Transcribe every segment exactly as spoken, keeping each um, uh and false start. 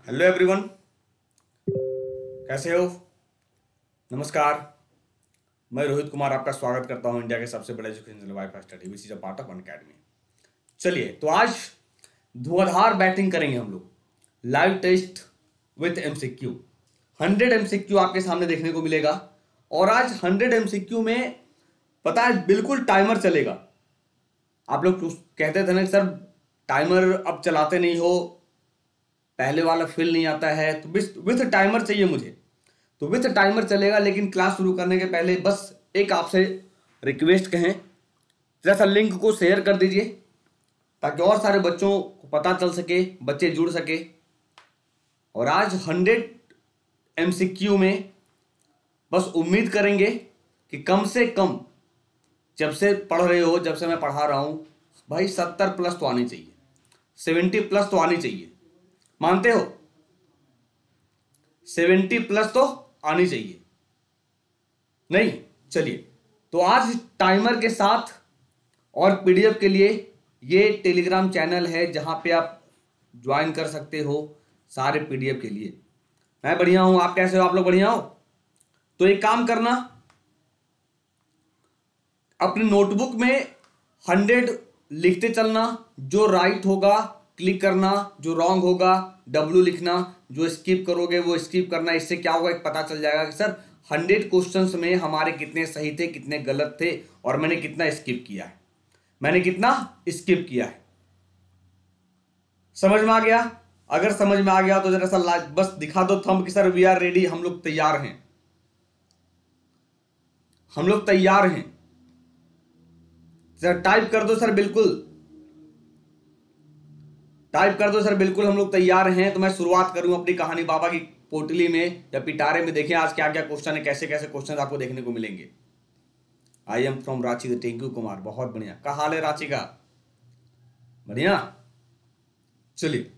Hello everyone, कैसे हो? नमस्कार। मैं रोहित कुमार आपका स्वागत करता हूं इंडिया के सबसे बड़े education Wifistudy which is a part of Unacademy. चलिए, तो आज धुआंधार बैटिंग करेंगे हम लोग। Live test with MCQ. Hundred MCQ आपके सामने देखने को मिलेगा। और आज हंड्रेड एमसीक्यू में पता है बिल्कुल टाइमर चलेगा। आप लोग कहते थे ना सर टाइमर अब चलाते नहीं हो, पहले वाला फील नहीं आता है, तो विथ टाइमर चाहिए मुझे। तो विथ टाइमर चलेगा, लेकिन क्लास शुरू करने के पहले बस एक आपसे रिक्वेस्ट कहें, जरा सा लिंक को शेयर कर दीजिए ताकि और सारे बच्चों को पता चल सके, बच्चे जुड़ सके। और आज हंड्रेड एमसीक्यू में बस उम्मीद करेंगे कि कम से कम जब से पढ़ रहे हो, जब से मैं पढ़ा रहा हूं भाई, सत्तर प्लस तो आनी चाहिए, सेवेंटी प्लस तो आनी चाहिए। मानते हो? सेवेंटी प्लस तो आनी चाहिए नहीं? चलिए, तो आज टाइमर के साथ और पीडीएफ के लिए ये टेलीग्राम चैनल है जहां पे आप ज्वाइन कर सकते हो सारे पीडीएफ के लिए। मैं बढ़िया हूं, आप कैसे हो? आप लोग बढ़िया हो? तो एक काम करना, अपने नोटबुक में हंड्रेड लिखते चलना, जो राइट होगा क्लिक करना, जो रॉन्ग होगा डब्ल्यू लिखना, जो स्किप करोगे वो स्किप करना। इससे क्या होगा, एक पता चल जाएगा कि सर हंड्रेड क्वेश्चंस में हमारे कितने सही थे, कितने गलत थे, और मैंने कितना स्किप किया है, मैंने कितना स्किप किया है। समझ में आ गया? अगर समझ में आ गया तो जरा सा बस दिखा दो थंब कि सर वी आर रेडी, हम लोग तैयार हैं, हम लोग तैयार हैं। सर टाइप कर दो, सर बिल्कुल टाइप कर दो, सर बिल्कुल हम लोग तैयार हैं। तो मैं शुरुआत करूं अपनी कहानी बाबा की पोटली में या पिटारे में। देखें आज क्या क्या क्वेश्चन है, कैसे कैसे क्वेश्चन आपको देखने को मिलेंगे। I am from Ranchi, Tenku Kumar, बहुत बढ़िया। क्या हाल है रांची का? बढ़िया। चलिए,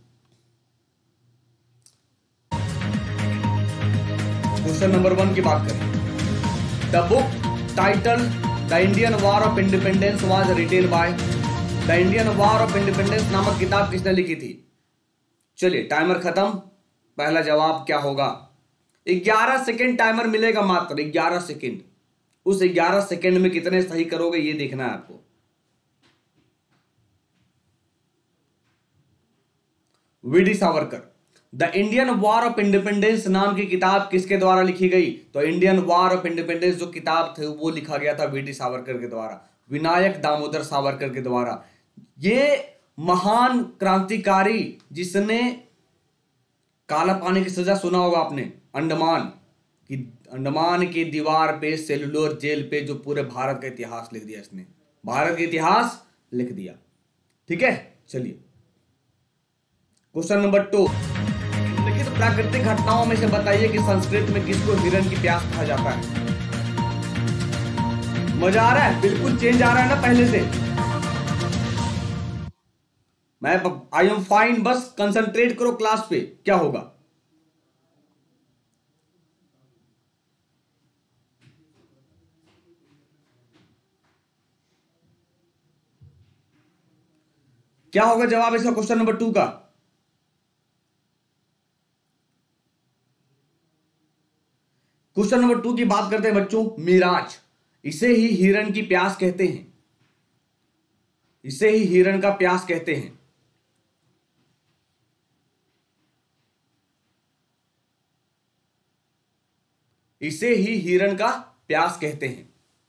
क्वेश्चन नंबर वन की बात करें। The book title the Indian war of independence was written by. The Indian war of independence नामक किताब किसने लिखी थी? चलिए, टाइमर खत्म। पहला जवाब क्या होगा? ग्यारह सेकेंड टाइमर मिलेगा, मात्र ग्यारह सेकेंड। उस ग्यारह सेकेंड में कितने सही करोगे ये देखना है आपको। V D Savarkar. The Indian war of independence नाम की किताब किसके द्वारा लिखी गई? तो इंडियन वॉर ऑफ इंडिपेंडेंस जो किताब थी वो लिखा गया था वीडी सावरकर के द्वारा, विनायक दामोदर सावरकर के द्वारा। ये महान क्रांतिकारी जिसने काला पानी की सजा सुना होगा आपने, अंडमान की अंडमान की दीवार पे सेलुलर जेल पे जो पूरे भारत का इतिहास लिख दिया, इसने भारत का इतिहास लिख दिया। ठीक है, चलिए क्वेश्चन नंबर टू। लिखित प्राकृतिक घटनाओं में से बताइए कि संस्कृत में किसको हिरण की प्यास कहा जाता है? मजा आ रहा है? बिल्कुल चेंज आ रहा है ना पहले से? मैं आई एम फाइन, बस कंसंट्रेट करो क्लास पे। क्या होगा? क्या होगा जवाब इसका क्वेश्चन नंबर टू का? क्वेश्चन नंबर टू की बात करते हैं बच्चों, मिराज। इसे ही हिरण की प्यास कहते हैं, इसे ही हिरण का प्यास कहते हैं। इसे ही हिरण का प्यास कहते हैं।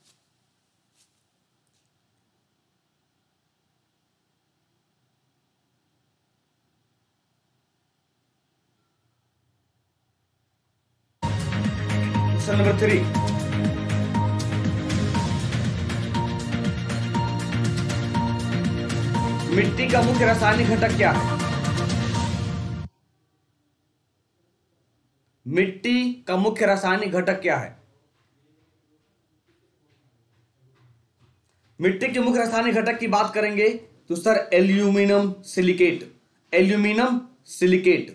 Question number three. मिट्टी का मुख्य रासायनिक घटक क्या है? मिट्टी का मुख्य रासायनिक घटक क्या है? मिट्टी के मुख्य रासायनिक घटक की बात करेंगे तो sir aluminium silicate, aluminium silicate.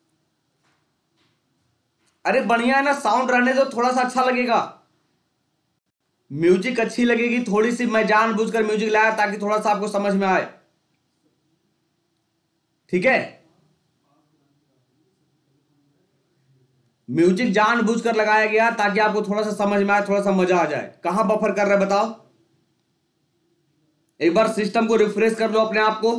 अरे बढ़िया है ना, साउंड रहने दो, थोड़ा सा अच्छा लगेगा, म्यूजिक अच्छी लगेगी थोड़ी सी। मैं जानबूझकर म्यूजिक लाया ताकि थोड़ा सा आपको समझ में आए। ठीक है, म्यूजिक जानबूझकर लगाया गया ताकि आपको थोड़ा सा समझ में आए, थोड़ा सा मजा आ जाए। कहां बफर कर रहा है बताओ, एक बार सिस्टम को रिफ्रेश कर लो अपने आप को।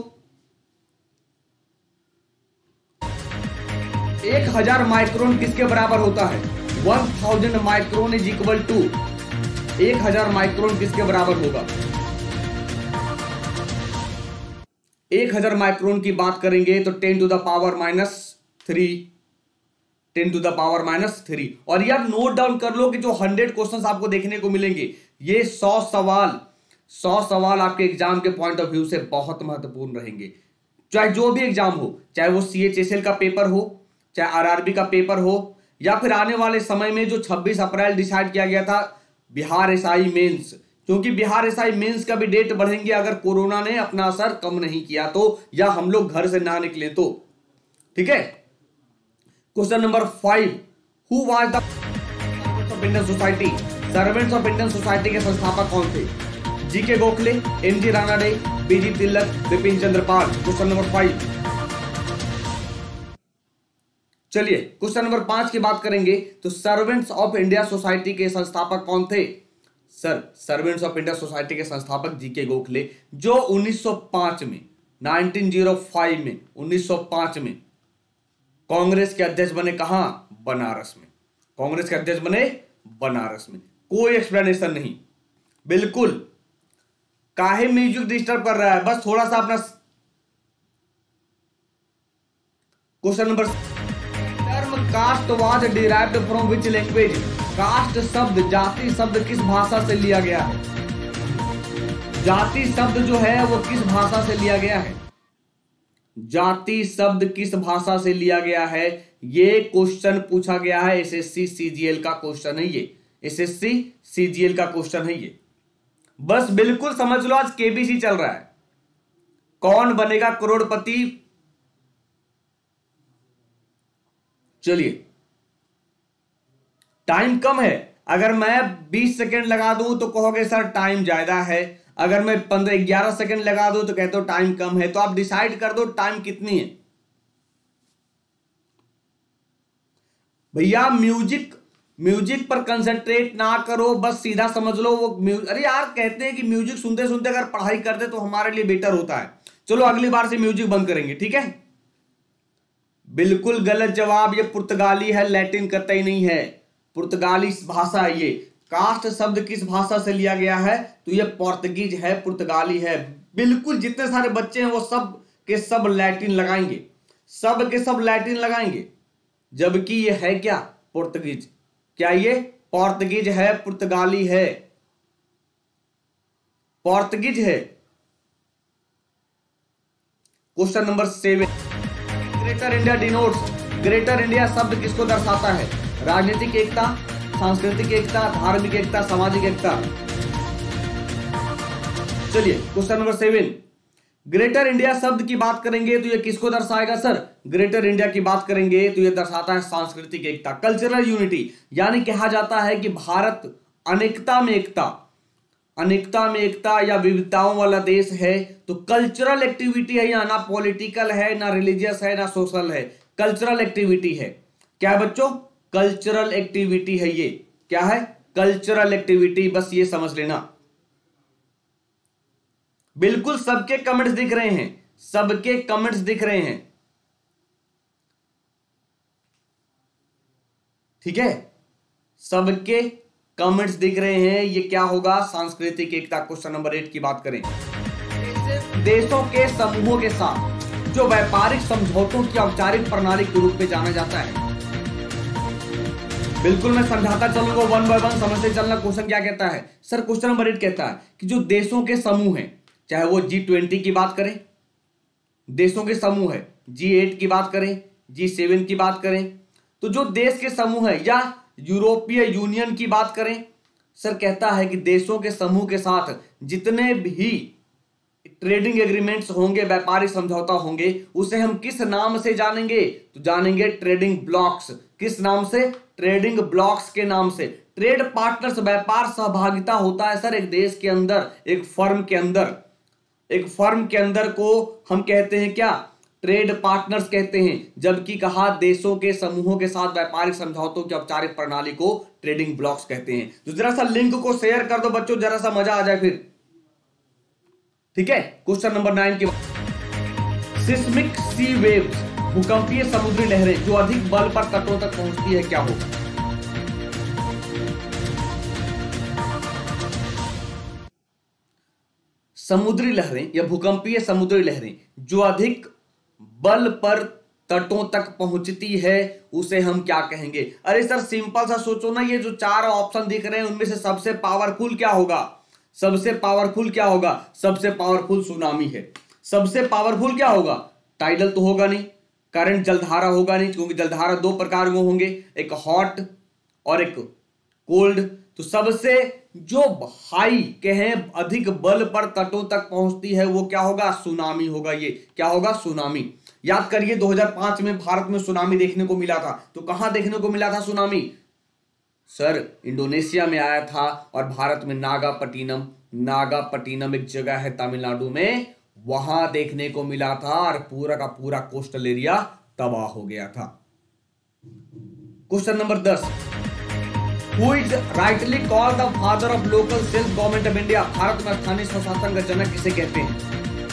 एक हजार माइक्रोन किसके बराबर होता है? One thousand micron is equal to, एक हजार माइक्रोन किसके बराबर होगा? एक हजार माइक्रोन की बात करेंगे तो ten to the power minus three, ten to the power minus three. और यार नोट डाउन कर लो कि जो हंड्रेड क्वेश्चंस आपको देखने को मिलेंगे, ये सौ सवाल सौ सवाल आपके एग्जाम के पॉइंट ऑफ व्यू से बहुत महत्वपूर्ण रहेंगे। चाहे जो भी एग्जाम हो, चाहे वो सी एच एस एल का पेपर हो, चाहे आर आर बी का पेपर हो, या फिर आने वाले समय में जो छब्बीस अप्रैल डिसाइड किया गया था बिहार एस आई मेंस, क्योंकि बिहार एस आई मेंस का भी डेट बढ़ेंगे अगर कोरोना ने अपना असर कम नहीं किया तो, या हम लोग घर से ना निकले तो। ठीक है, question number five, who was the servants of Indian society? Servants of Indian society के संस्थापक कौन थे? G K Gokhale, M G Ranade, B G Tilak, Bipin Chandra Pal. Question number five. चलिए क्वेश्चन नंबर पांच की बात करेंगे तो सर्वेंट्स ऑफ इंडिया सोसाइटी के संस्थापक कौन थे? Sir servants of India society के संस्थापक जी के गोखले, जो उन्नीस सौ पांच में उन्नीस सौ पांच में उन्नीस सौ पांच में कांग्रेस के अध्यक्ष बने। कहां? बनारस में। कांग्रेस के अध्यक्ष बने बनारस में। कोई एक्सप्लेनेशन नहीं, बिल्कुल। काहे म्यूजिक डिस्टर्ब कर रहा है? बस थोड़ा सा अपना। Question number, term caste was derived from which language? Caste शब्द, जाति शब्द किस भाषा से लिया गया है? जाति शब्द जो है वो किस भाषा से लिया गया है? जाति शब्द किस भाषा से लिया गया है? ये क्वेश्चन पूछा गया है, एसएससी सीजीएल का क्वेश्चन है ये, एसएससी सीजीएल का क्वेश्चन है ये। बस बिल्कुल समझ लो, आज केबीसी चल रहा है, कौन बनेगा करोड़पति। चलिए टाइम कम है, अगर मैं बीस सेकंड लगा दूं तो कहोगे सर टाइम ज्यादा है, अगर मैं पंद्रह ग्यारह सेकंड लगा दूं तो कहते हो टाइम कम है। तो आप डिसाइड कर दो टाइम कितनी है भैया। म्यूजिक म्यूजिक पर कंसंट्रेट ना करो, बस सीधा समझ लो वो म्यूजिक। अरे यार कहते हैं कि म्यूजिक सुनते सुनते अगर पढ़ाई करते तो हमारे लिए बेटर होता है। चलो अगली बार से म्यूजिक बंद करेंगे, ठीक है। बिल्कुल गलत जवाब, ये पुर्तगाली है, लैटिन कतई नहीं है, पुर्तगाली भाषा है ये। कास्ट शब्द किस भाषा से लिया गया है? तो ये पोर्तुगीज है, पुर्तगाली है। बिल्कुल जितने सारे बच्चे हैं वो सब के सब लैटिन लगाएंगे, सब के सब लैटिन लगाएंगे, जबकि ये है क्या? पुर्तगीज। क्या ये पोर्तुगीज है, पुर्तगाली है, पोर्तुगीज है। Question number seven, greater India denotes, greater India शब्द किसको दर्शाता है? राजनीतिक एकता, सांस्कृतिक एकता, धार्मिक एकता, सामाजिक एकता। चलिए question number seven, greater India शब्द की बात करेंगे तो ये किसको दर्शाएगा सर? ग्रेटर इंडिया की बात करेंगे तो ये दर्शाता है सांस्कृतिक एकता, कल्चरल यूनिटी। यानी कहा जाता है कि भारत अनेकता में एकता, अनेकता में एकता या विविधताओं वाला देश है। तो कल्चरल एक्टिविटी है यहाँ, ना पॉलिटिकल है, ना रिलीजियस है, ना सोशल है, कल्चरल एक्टिविटी है। क्या है बच्चों? कल्चरल एक्टिविटी है ये। क्या है? कल्चरल एक्टिविटी, बस ये समझ लेना। बिल्कुल सबके कमेंट्स दिख रहे हैं, सबके कमेंट्स दिख रहे हैं, ठीक है, सबके कमेंट्स दिख रहे हैं। ये क्या होगा? सांस्कृतिक एकता। क्वेश्चन नंबर एट की बात करें, देशों के समूहों के साथ जो व्यापारिक समझौतों की औपचारिक प्रणाली के रूप में जाना जाता है। बिल्कुल मैं समझाता चलूंगा, वन बाय वन समझते चलना। क्वेश्चन क्या कहता है सर? क्वेश्चन नंबर एट कहता है कि जो देशों के समूह हैं, चाहे वो जी ट्वेंटी की बात करें, देशों के समूह है, जी एट की बात करें, जी सेवन की बात करें, तो जो देश के समूह है, या यूरोपीय यूनियन की बात करें, सर कहता है कि देशों के समूह के साथ जितने भी ट्रेडिंग एग्रीमेंट्स होंगे, व्यापारिक समझौता होंगे, उसे हम किस नाम से जानेंगे? तो जानेंगे ट्रेडिंग ब्लॉक्स। किस नाम से? ट्रेडिंग ब्लॉक्स के नाम से। ट्रेड पार्टनर्स, व्यापार सहभागिता होता है सर एक देश के अंदर, एक फर्म के अंदर, एक फर्म के अंदर को हम कहते हैं क्या? ट्रेड पार्टनर्स कहते हैं, जबकि कहा देशों के समूहों के साथ व्यापारिक समझौतों की औपचारिक प्रणाली को ट्रेडिंग ब्लॉक्स कहते हैं। तो जरा सा लिंक को शेयर कर दो बच्चों, जरा सा मजा आ जाए फिर। ठीक है, क्वेश्चन नंबर नाइन की सिस्मिक सी वेव्स, भूकंपीय समुद्री लहरें जो अधिक बल पर तटों तक पहुंचती है, क्या होगा? समुद्री लहरें या भूकंपीय समुद्री लहरें जो अधिक बल पर तटों तक पहुंचती है उसे हम क्या कहेंगे? अरे सर सिंपल सा सोचो ना, ये जो चार ऑप्शन दिख रहे हैं उनमें से सबसे पावरफुल क्या होगा? सबसे पावरफुल क्या होगा? सबसे पावरफुल सुनामी है। सबसे पावरफुल क्या होगा? टाइडल तो होगा नहीं, करंट जलधारा होगा नहीं, क्योंकि जलधारा दो प्रकार के होंगे, एक हॉट और एक कोल्ड। तो सबसे जो हाई के हैं, अधिक बल पर तटों तक पहुंचती है, वो क्या होगा? सुनामी होगा। ये क्या होगा? सुनामी। याद करिए दो हज़ार पाँच में भारत में सुनामी देखने को मिला था। तो कहां देखने को मिला था सुनामी? सर इंडोनेशिया में आया था और भारत में नागापट्टिनम, नागापट्टिनम एक जगह है तमिलनाडु में, वहां देखने को मिला था और पूरा का पूरा कोस्टल एरिया तबाह हो गया था। क्वेश्चन नंबर दस, who is rightly called the father of local self government of India? भारत में स्थानीय स्वशासन का जनक किसे कहते हैं?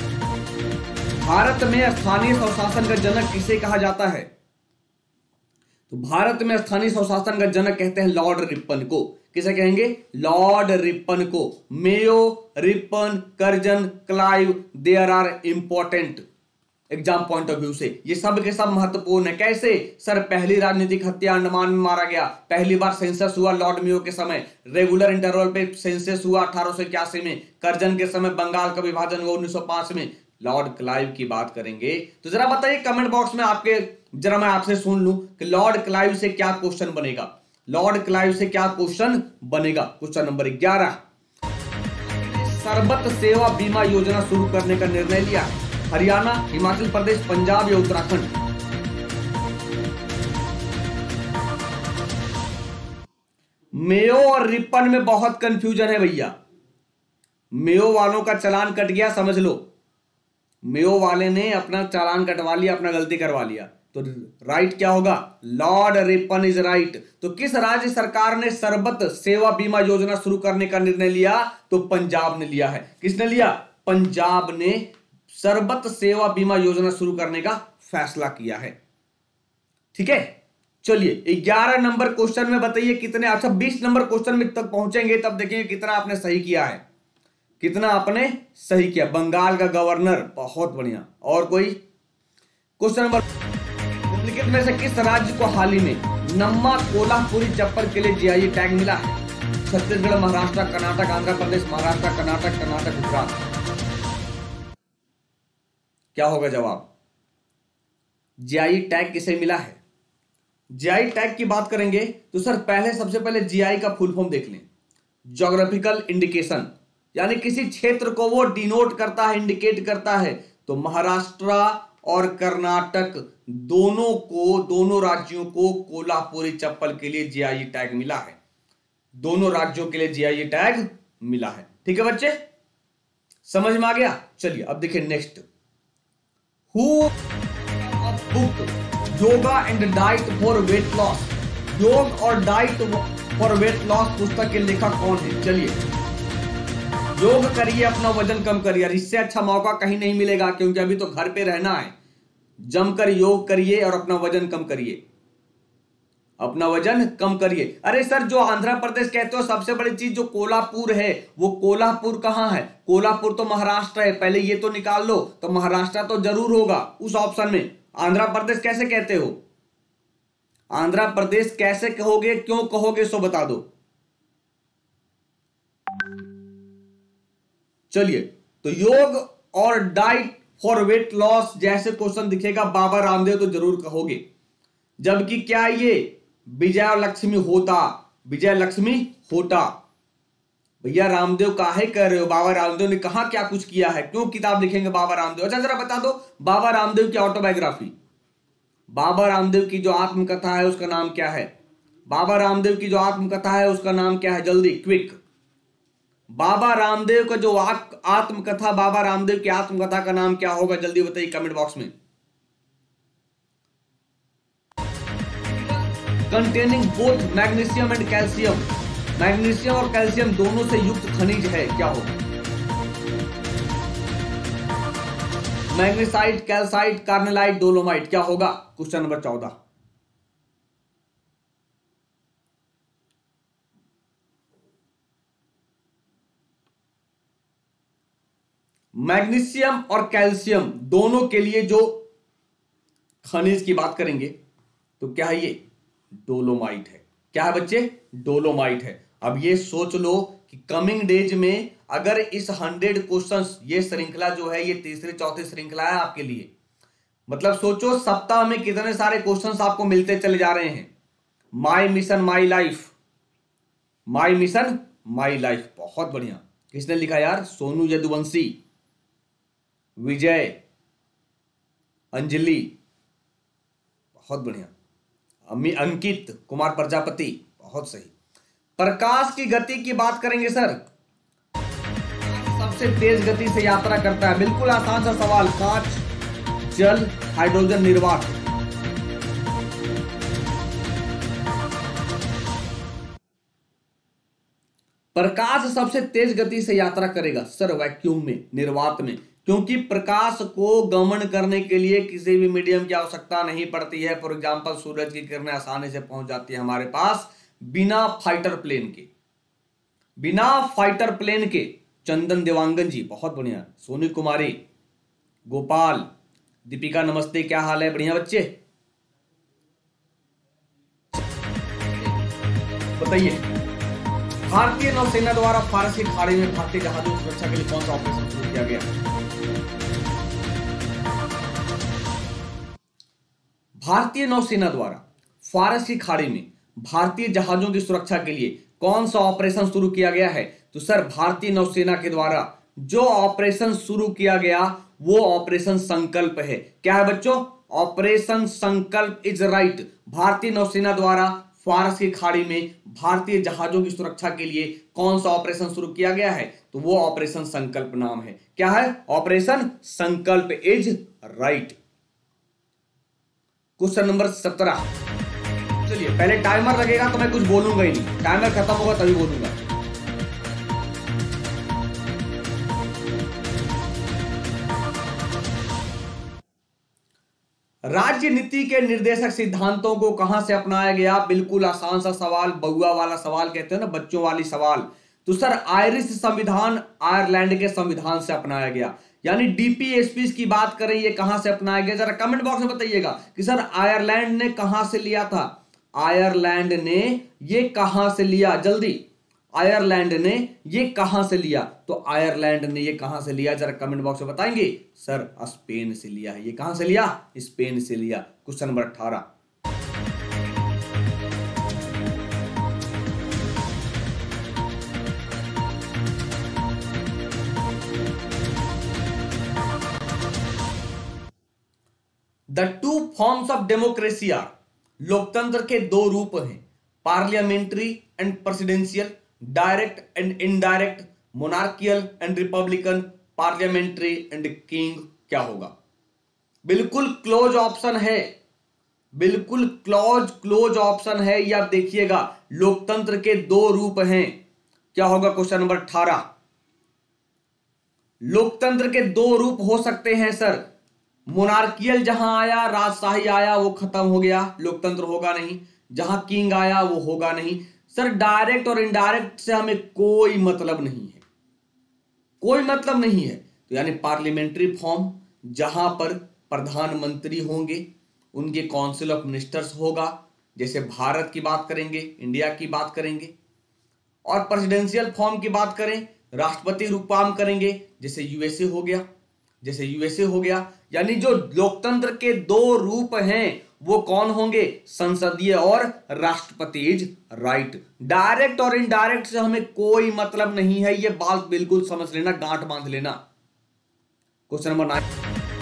भारत में स्थानीय स्वशासन का जनक किसे कहा जाता है? तो भारत में स्थानीय स्वशासन का जनक कहते हैं लॉर्ड रिपन को। किसे कहेंगे? लॉर्ड रिपन को। Mayo, Ripon, Curzon, Clive, there are important exam point of view से। ये सब के सब महत्वपूर्ण है। कैसे? सर पहली राजनीतिक हत्या अंडमान में मारा गया, पहली बार सेंसस हुआ लॉर्ड मेयो के समय, रेगुलर इंटरवल पे सेंसस हुआ अठारह सौ इक्यासी में, कर्जन के समय बंगाल का विभाजन हुआ उन्नीस सौ पांच में। लॉर्ड क्लाइव की बात करेंगे तो जरा बताइए कमेंट बॉक्स में, आपके जरा मैं आपसे सुन लूं कि लॉर्ड क्लाइव से क्या क्वेश्चन बनेगा? लॉर्ड क्लाइव से क्या क्वेश्चन बनेगा? क्वेश्चन नंबर ग्यारह, सरबत सेवा बीमा योजना शुरू करने का निर्णय लिया है? हरियाणा, हिमाचल प्रदेश, पंजाब या उत्तराखंड? मेयो और रिपन में बहुत कंफ्यूजन है भैया। मेयो वालों का चालान कट गया, समझ लो। मेयो वाले ने अपना चालान कटवा लिया, अपना गलती करवा लिया। तो राइट क्या होगा? Lord Ripon is right. तो किस राज्य सरकार ने सरबत सेवा बीमा योजना शुरू करने का निर्णय लिया? तो पंजाब ने लिया है। किसने लिया? पंजाब ने सरबत सेवा बीमा योजना शुरू करने का फैसला किया है। ठीक है, चलिए ग्यारह नंबर क्वेश्चन में बताइए कितने, अच्छा बीस नंबर क्वेश्चन में तक पहुंचेंगे तब देखेंगे कितना आपने सही किया है, कितना आपने सही किया। बंगाल का गवर्नर, बहुत बढ़िया। और कोई क्वेश्चन नंबर, निम्नलिखित में से किस राज्य को हाल ही में नम्मा कोल्हापुरी चप्पल के लिए जीआई टैग मिला है? छत्तीसगढ़, महाराष्ट्र, कर्नाटक, आंध्र प्रदेश, महाराष्ट्र, कर्नाटक, कर्नाटक, गुजरात? क्या होगा जवाब? जीआई टैग किसे मिला है? जीआई टैग की बात करेंगे तो सर पहले सबसे पहले जीआई का फुल फॉर्म देख लें। ज्योग्राफिकल इंडिकेशन, यानी किसी क्षेत्र को वो डिनोट करता है, इंडिकेट करता है। तो महाराष्ट्र और कर्नाटक दोनों को, दोनों राज्यों को कोल्हापुरी चप्पल के लिए जीआई टैग मिला है। दोनों राज्यों के लिए जीआई टैग मिला है। ठीक है बच्चे, समझ में आ गया? चलिए अब देखिए next, who book yoga and diet for weight loss? योग और डाइट फॉर वेट लॉस पुस्तक के लेखक कौन है? चलिए, योग करिए, अपना वजन कम करिए। इससे अच्छा मौका कहीं नहीं मिलेगा, क्योंकि अभी तो घर पे रहना है। जमकर योग करिए और अपना वजन कम करिए, अपना वजन कम करिए। अरे सर जो आंध्र प्रदेश कहते हो सबसे बड़ी चीज जो कोल्हापुर है, वो कोल्हापुर कहां है? कोल्हापुर तो महाराष्ट्र है, पहले ये तो निकाल लो। तो महाराष्ट्र तो जरूर होगा उस ऑप्शन में। आंध्र प्रदेश कैसे कहते हो? आंध्र प्रदेश कैसे कहोगे, क्यों कहोगे, सो बता दो। चलिए, तो योग और डाइट फॉर वेट लॉस जैसे क्वेश्चन दिखेगा बाबा रामदेव तो जरूर कहोगे। जबकि क्या ये विजय लक्ष्मी होता, विजय लक्ष्मी होता? भैया रामदेव काहे कर रहे हो? बाबा रामदेव ने कहा क्या कुछ किया है, क्यों किताब लिखेंगे बाबा रामदेव? अच्छा जरा बता दो, बाबा रामदेव की ऑटोबायोग्राफी, बाबा रामदेव की जो आत्मकथा है उसका नाम क्या है? बाबा रामदेव की जो आत्मकथा है उसका नाम क्या है? जल्दी क्विक। बाबा रामदेव का जो आत्मकथा, बाबा रामदेव की आत्मकथा का नाम क्या होगा? जल्दी बताइए कमेंट बॉक्स में। Containing both magnesium and calcium, magnesium और कैल्शियम दोनों से युक्त खनिज है, क्या होगा? मैग्नीसाइट, कैल्साइट, कार्नेलाइट, डोलोमाइट, क्या होगा? क्वेश्चन नंबर चौदह। मैग्नीशियम और कैल्शियम दोनों के लिए जो खनिज की बात करेंगे तो क्या है ये? डोलोमाइट है। क्या है बच्चे? डोलोमाइट है। अब ये सोच लो कि कमिंग डेज में अगर इस हंड्रेड क्वेश्चंस, ये श्रृंखला जो है ये तीसरी चौथी श्रृंखला है आपके लिए, मतलब सोचो सप्ताह में कितने सारे क्वेश्चंस आपको मिलते चले जा रहे हैं। My mission my life, my mission my life, बहुत बढ़िया। किसने लिखा यार? सोनू यदुवंशी, विजय, अंजलि, बहुत बढ़िया। अम्मी अंकित कुमार प्रजापति, बहुत सही। प्रकाश की गति की बात करेंगे सर, सबसे तेज गति से यात्रा करता है, बिल्कुल आसान सा सवाल। कांच, जल, हाइड्रोजन, निर्वात। प्रकाश सबसे तेज गति से यात्रा करेगा सर वैक्यूम में, निर्वात में, क्योंकि प्रकाश को गमन करने के लिए किसी भी मीडियम की आवश्यकता नहीं पड़ती है। फॉर एग्जांपल सूरज की किरणें आसानी से पहुंच जाती है हमारे पास बिना फाइटर प्लेन के, बिना फाइटर प्लेन के। चंदन देवांगन जी, बहुत बढ़िया। सोनी कुमारी, गोपाल, दीपिका नमस्ते, क्या हाल है? बढ़िया बच्चे, बताइए। भारतीय नौसेना द्वारा फारसी खाड़ी में भारतीय जहाजों की सुरक्षा के लिए कौन सा ऑपरेशन शुरू किया गया? भारतीय नौसेना द्वारा फारसी खाड़ी में भारतीय जहाजों की सुरक्षा के लिए कौन सा ऑपरेशन शुरू किया गया है? तो सर भारतीय नौसेना के द्वारा जो ऑपरेशन शुरू किया गया वो ऑपरेशन संकल्प है। क्या है बच्चों? ऑपरेशन संकल्प इज राइट। भारतीय नौसेना द्वारा फारसी खाड़ी में भारतीय जहाजों की सुरक्षा के लिए कौन सा ऑपरेशन शुरू किया गया है? तो वो ऑपरेशन संकल्प नाम है। क्या है? ऑपरेशन संकल्प इज राइट। क्वेश्चन नंबर सत्रह। चलिए पहले टाइमर लगेगा तो मैं कुछ बोलूंगा ही नहीं, टाइमर खत्म होगा तभी बोलूंगा। राज्य नीति के निर्देशक सिद्धांतों को कहां से अपनाया गया? बिल्कुल आसान सा सवाल, बउआ वाला सवाल कहते हैं ना, बच्चों वाली सवाल। तो सर आयरिश संविधान आयरलैंड के संविधान से अपनाया गया। यानी डीपीएसपी की बात करें, ये कहां से अपनाया गया? जरा कमेंट बॉक्स में बताइएगा कि सर आयरलैंड ने कहां से लिया था, आयरलैंड ने ये कहां से लिया? जल्दी, आयरलैंड ने ये कहां से लिया? तो आयरलैंड ने ये कहां से लिया, जरा कमेंट बॉक्स में बताएंगे। सर स्पेन से लिया है। ये कहां से लिया? स्पेन से लिया। क्वेश्चन नंबर अठारह। The two forms of democracy are, लोकतंत्र के दो रूप हैं, parliamentary and presidential, direct and indirect, monarchial and republican, parliamentary and king. क्या होगा? बिल्कुल क्लोज ऑप्शन है, बिल्कुल क्लोज क्लोज ऑप्शन है। ये आप देखिएगा, लोकतंत्र के दो रूप हैं। क्या होगा? क्वेश्चन नंबर अठारह। लोकतंत्र के दो रूप हो सकते हैं सर। मोनार्कियल जहां आया, राजशाही आया, वो खत्म हो गया, लोकतंत्र होगा नहीं। जहां किंग आया वो होगा नहीं। सर डायरेक्ट और इनडायरेक्ट से हमें कोई मतलब नहीं है, कोई मतलब नहीं है। तो यानी पार्लियामेंट्री फॉर्म, जहां पर प्रधानमंत्री होंगे, उनके काउंसिल ऑफ मिनिस्टर्स होगा, जैसे भारत की बात करेंगे, इंडिया की बात करेंगे। और प्रेसिडेंशियल फॉर्म की बात करें, राष्ट्रपति रूपाम करेंगे, जैसे यूएसए हो गया, जैसे यूएसए हो गया। यानी जो लोकतंत्र के दो रूप हैं वो कौन होंगे? संसदीय और राष्ट्रपति राइट। डायरेक्ट और इनडायरेक्ट से हमें कोई मतलब नहीं है, ये बात बिल्कुल समझ लेना, गांठ बांध लेना। Question number nine.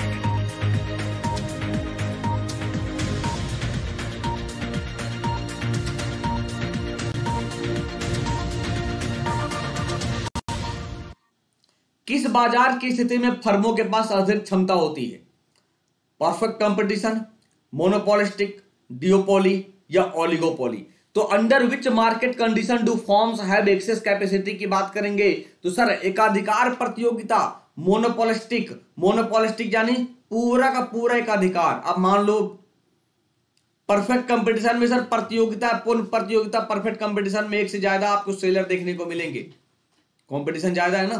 किस बाजार की स्थिति में फर्मों के पास अधिक क्षमता होती है? परफेक्ट कंपटीशन, मोनोपोलिस्टिक, डियोपोली, या ओलिगोपोली। तो under which market condition do firms have excess capacity की बात करेंगे तो सर एकाधिकार प्रतियोगिता, मोनोपोलिस्टिक, मोनोपोलिस्टिक यानी पूरा का पूरा एकाधिकार। अब मान लो परफेक्ट कंपटीशन में सर प्रतियोगिता, पूर्ण प्रतियोगिता, परफेक्ट कंपटीशन में एक से ज्यादा आपको सेलर देखने को मिलेंगे, कंपटीशन ज्यादा है ना।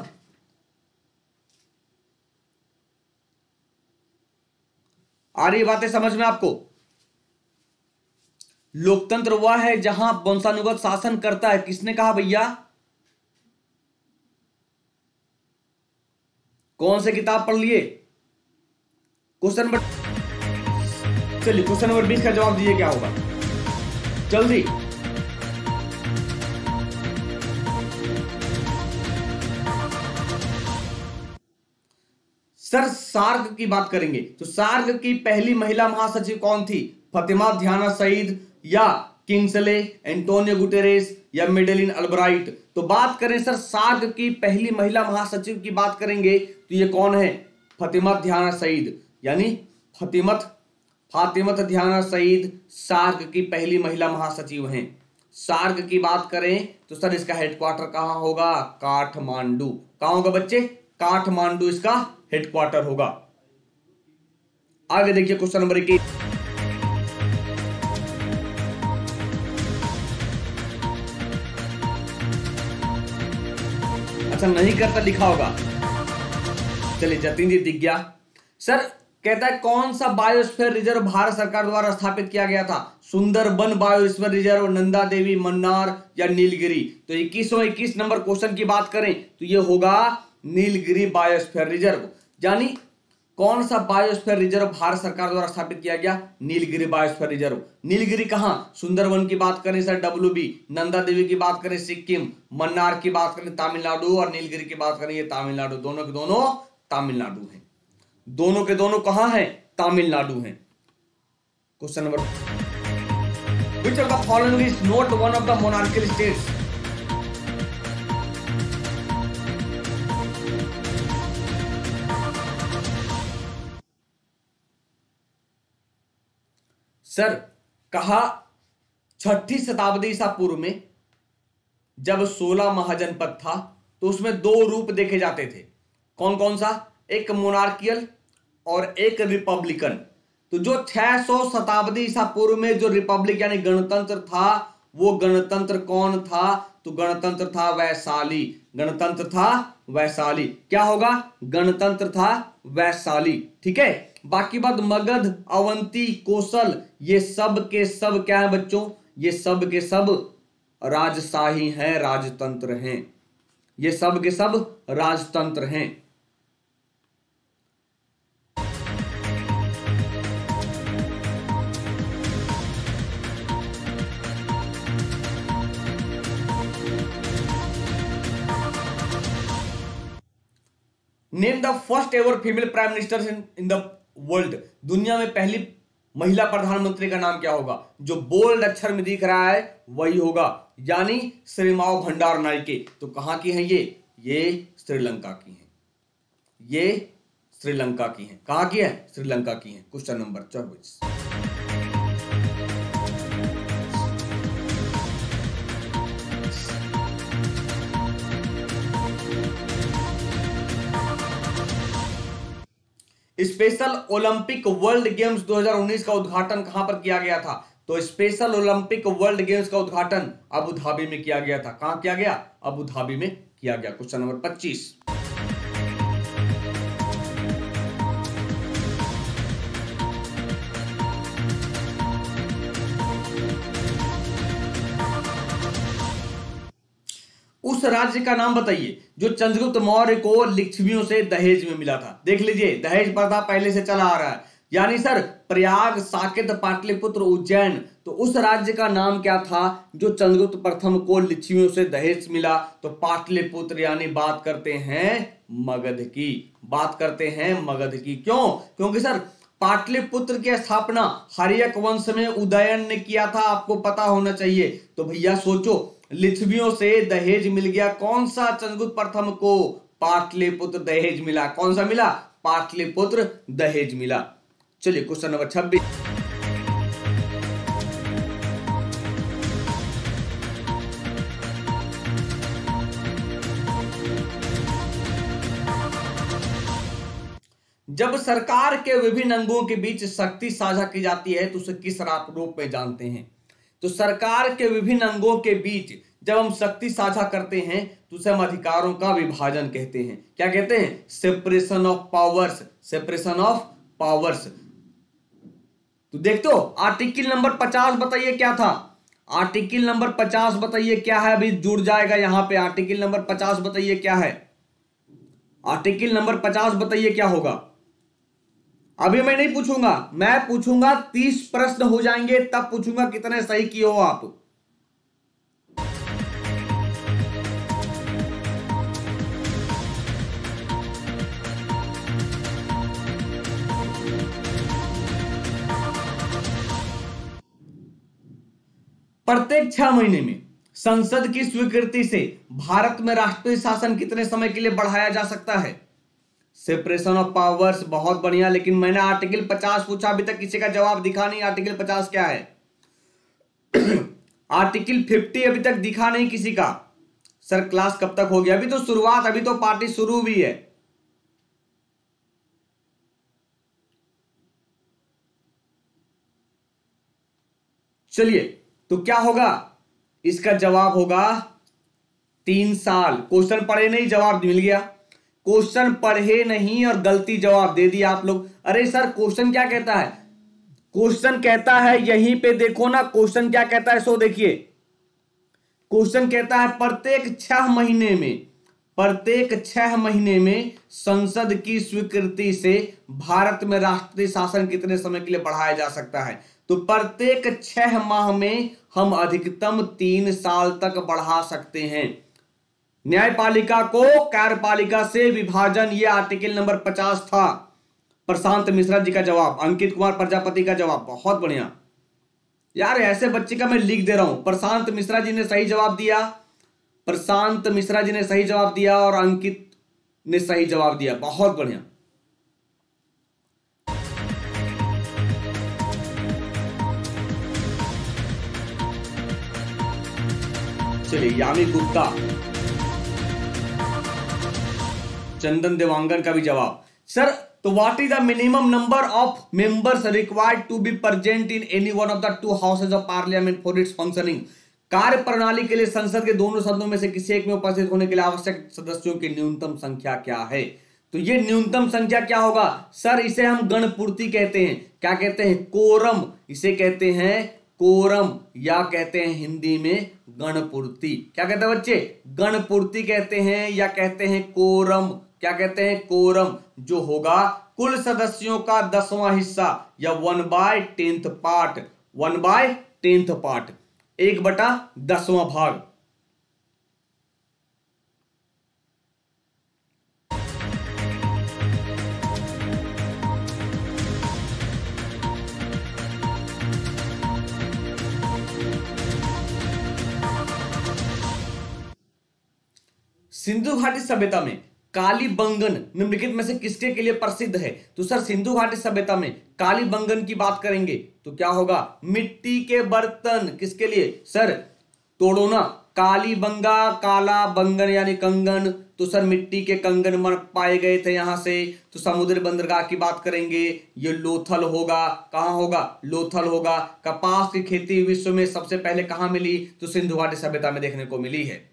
आ रही बातें समझ में आपको? लोकतंत्र वह है जहां वंशानुगत शासन करता है। किसने कहा भैया? कौन से किताब पढ़ लिए? क्वेश्चन नंबर, चलिए क्वेश्चन नंबर बीस का जवाब दीजिए क्या होगा जल्दी। सर सार्क की बात करेंगे तो सार्क की पहली महिला महासचिव कौन थी? फातिमा ध्याना सईद या किंग्सले एंटोनियो गुटेरेस या मेडेलिन अल्ब्राइट। तो बात करें सर सार्क की पहली महिला महासचिव की बात करेंगे तो ये कौन है? फातिमा ध्याना सईद, यानी फातिमत फातिमत ध्याना सईद सार्क की पहली महिला महासचिव हैं। सार्क की बात करें तो सर इसका हेडक्वार्टर कहां होगा? काठमांडू। कहां होगा बच्चे? काठमांडू इसका हेडक्वार्टर होगा। आगे देखिए क्वेश्चन नंबर इक्कीस। अच्छा नहीं करता लिखा होगा, चलिए जतिन जी दिख गया। सर कहता है कौन सा बायोस्फीयर रिजर्व भारत सरकार द्वारा स्थापित किया गया था? सुंदरबन बायोस्फीयर रिजर्व, नंदा देवी, मन्नार या नीलगिरी। तो इक्कीसवां इक्कीस नंबर क्वेश्चन की बात करें तो ये होगा नीलगिरी बायोस्फीयर रिजर्व। यानी कौन सा बायोस्फीयर रिजर्व भारत सरकार द्वारा स्थापित किया गया? Nilgiri biosphere reserve. नीलगिरी कहां? सुंदरबन की बात करें sir W B, Nanda Devi की बात करें सिक्किम, मन्नार की बात करें तमिलनाडु और नीलगिरी की बात करें ये तमिलनाडु। दोनों के दोनों तमिलनाडु हैं, दोनों के दोनों कहां हैं? तमिलनाडु हैं। Question number, which of the following is not one of the monarchial states? Sir कहा छठी शताब्दी ईसा पूर्व में जब सोलह महाजनपद था तो उसमें दो रूप देखे जाते थे। कौन कौन सा? एक मोनार्कियल और एक रिपब्लिकन। तो जो छह सौ शताब्दी ईसा पूर्व में जो रिपब्लिक यानी गणतंत्र था वो गणतंत्र कौन था? तो गणतंत्र था वैशाली। गणतंत्र था वैशाली। क्या होगा? गणतंत्र था वैशाली। ठीक है। बाकी बात मगध, अवंती, कोसल ये सब के सब क्या है बच्चों? ये सब के सब राजशाही हैं, राजतंत्र हैं। ये सब के सब राजतंत्र हैं। Name the first ever female prime minister in the world. दुनिया में पहली महिला प्रधानमंत्री का नाम क्या होगा? जो बोल्ड अक्षर में दिख रहा है वही होगा, यानी श्रीमाव भंडार नायके। तो कहां की हैं ये? ये श्रीलंका की हैं। ये श्रीलंका की हैं। कहां की है? श्रीलंका की हैं। क्वेश्चन नंबर चौबीस। स्पेशल ओलंपिक वर्ल्ड गेम्स दो हज़ार उन्नीस का उद्घाटन कहां पर किया गया था? तो स्पेशल ओलंपिक वर्ल्ड गेम्स का उद्घाटन अबू धाबी में किया गया था। कहां किया गया? अबू धाबी में किया गया। क्वेश्चन नंबर पच्चीस। उस राज्य का नाम बताइए जो चंद्रगुप्त मौर्य को लिच्छवियों से दहेज में मिला था। देख लीजिए दहेज प्रथा पहले से चला आ रहा है, यानी सर प्रयाग, साकेत, पाटलिपुत्र, उज्जैन। तो उस राज्य का नाम क्या था जो चंद्रगुप्त प्रथम को लिच्छवियों से दहेज मिला? तो पाटलिपुत्र, यानी बात करते हैं मगध की। बात करते हैं मगध की। क्यों? क्योंकि सर पाटलिपुत्र की स्थापना हर्यक वंश में उदयन ने किया था, आपको पता होना चाहिए। तो भैया सोचो, लिच्छवियों से दहेज मिल गया। कौन सा? चंद्रगुप्त प्रथम को पाटलिपुत्र दहेज मिला। कौन सा मिला? पाटलिपुत्र दहेज मिला। चलिए क्वेश्चन नंबर छब्बीस। जब सरकार के विभिन्न अंगों के बीच शक्ति साझा की जाती है तो उसे किस रूप में जानते हैं? तो सरकार के विभिन्न अंगों के बीच जब हम शक्ति साझा करते हैं तो उसे हम अधिकारों का विभाजन कहते हैं। क्या कहते हैं? Separation of powers. Separation of powers. तो देखते हो आर्टिकल नंबर पचास बताइए क्या था? आर्टिकल नंबर पचास बताइए क्या है? अभी जुड़ जाएगा यहां पे। आर्टिकल नंबर पचास बताइए क्या है? आर्टिकल नंबर पचास बताइए क्या होगा? अभी मैं नहीं पूछूंगा, मैं पूछूंगा तीस प्रश्न हो जाएंगे तब पूछूंगा कितने सही किए हो आप। प्रत्येक छह महीने में संसद की स्वीकृति से भारत में राष्ट्रीय शासन कितने समय के लिए बढ़ाया जा सकता है? Separation of powers. बहुत बढ़िया, लेकिन मैंने आर्टिकल पचास पूछा, अभी तक किसी का जवाब दिखा नहीं। आर्टिकल पचास क्या है? आर्टिकल पचास अभी तक दिखा नहीं किसी का। सर क्लास कब तक हो गया? अभी तो शुरुआत, अभी तो पार्टी शुरू हुई है। चलिए, तो क्या होगा? इसका जवाब होगा तीन साल। क्वेश्चन पढ़े नहीं, जवाब मिल गया। क्वेश्चन पढ़े नहीं और गलती जवाब दे दिया आप लोग। अरे सर क्वेश्चन क्या कहता है? क्वेश्चन कहता है, यहीं पे देखो ना, क्वेश्चन क्या कहता है सो देखिए। क्वेश्चन कहता है प्रत्येक छह महीने में, प्रत्येक छह महीने में संसद की स्वीकृति से भारत में राष्ट्रीय शासन कितने समय के लिए बढ़ाया जा सकता है? तो प्रत्येक छह माह में हम अधिकतम तीन साल तक बढ़ा सकते हैं। न्यायपालिका को कार्यपालिका से विभाजन, यह आर्टिकल नंबर पचास था। प्रशांत मिश्रा जी का जवाब, अंकित कुमार प्रजापति का जवाब। बहुत बढ़िया यार, ऐसे बच्चे का मैं लिख दे रहा हूं। प्रशांत मिश्रा जी ने सही जवाब दिया, प्रशांत मिश्रा जी ने सही जवाब दिया और अंकित ने सही जवाब दिया। बहुत बढ़िया। चलिए, यामी गुप्ता, चंदन देवांगन का भी जवाब। सर तो what is the minimum number of members required to be present in any one of the two houses of parliament for its functioning? कार्य प्रणाली के लिए संसद के दोनों सदनों में से किसी एक में उपस्थित होने के लिए आवश्यक सदस्यों की न्यूनतम संख्या क्या है? तो ये न्यूनतम संख्या क्या होगा? सर इसे हम गणपूर्ति कहते हैं। क्या कहते हैं? कोरम। इसे कहते हैं कोरम, या कहते हैं हिंदी में गणपूर्ति। क्या कहते हैं बच्चे? गणपूर्ति कहते हैं या कहते हैं कोरम। क्या कहते हैं? कोरम, जो होगा कुल सदस्यों का दसवां हिस्सा या one by tenth part. One by tenth part, एक बटा दसवां भाग। सिंधु घाटी सभ्यता में कालीबंगन निम्नलिखित में से किसके के लिए प्रसिद्ध है? तो सर सिंधु घाटी सभ्यता में कालीबंगन की बात करेंगे तो क्या होगा? मिट्टी के बर्तन। किसके लिए? सर तोड़ो ना, कालीबंगा, काला बंगन यानी कंगन। तो सर मिट्टी के कंगन मन पाए गए थे यहां से। तो समुद्र बंदरगाह की बात करेंगे, ये लोथल होगा। कहां होगा? लोथल होगा। कपास की खेती विश्व में सबसे पहले कहां मिली? तो सिंधु घाटी सभ्यता में देखने को मिली है।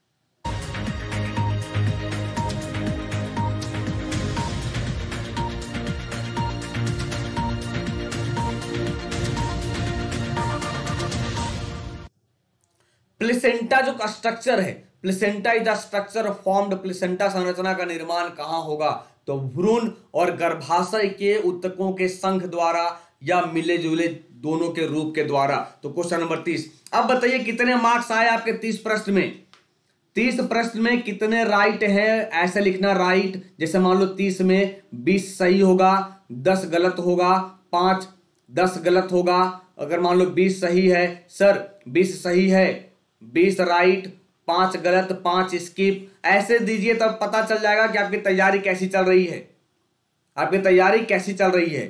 प्लेसेंटा जो स्ट्रक्चर है, placenta is the structure formed, placenta संरचना का निर्माण कहां होगा? तो भ्रूण और गर्भाशय के ऊतकों के संघ द्वारा या मिले जुले दोनों के रूप के द्वारा। तो क्वेश्चन नंबर तीस। अब बताइए कितने मार्क्स आए आपके तीस प्रश्न में? तीस प्रश्न में कितने राइट है? ऐसे लिखना राइट। जैसे मान लो तीस में बीस सही होगा, दस गलत होगा, पांच दस गलत होगा। अगर मान लो बीस सही है, सर बीस सही है, बीस राइट, पांच गलत, पांच स्किप, ऐसे दीजिए तब पता चल जाएगा कि आपकी तैयारी कैसी चल रही है। आपकी तैयारी कैसी चल रही है।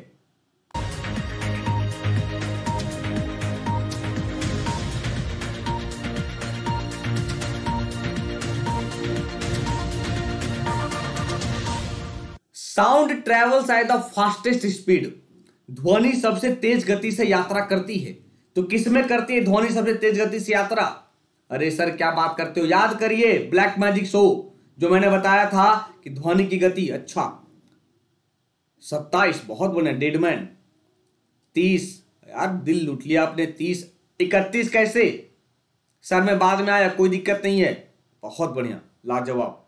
Sound travels at the fastest speed, ध्वनि सबसे तेज गति से यात्रा करती है। तो किसमें करती है ध्वनि सबसे तेज गति से यात्रा? अरे सर क्या बात करते हो, याद करिए ब्लैक मैजिक शो जो मैंने बताया था कि ध्वनि की गति। अच्छा सत्ताईस, बहुत बढ़िया। डेडमैन तीस, यार दिल लूट लिया आपने। तीस, इकतीस कैसे सर, में बाद में आया, कोई दिक्कत नहीं है, बहुत बढ़िया, लाजवाब।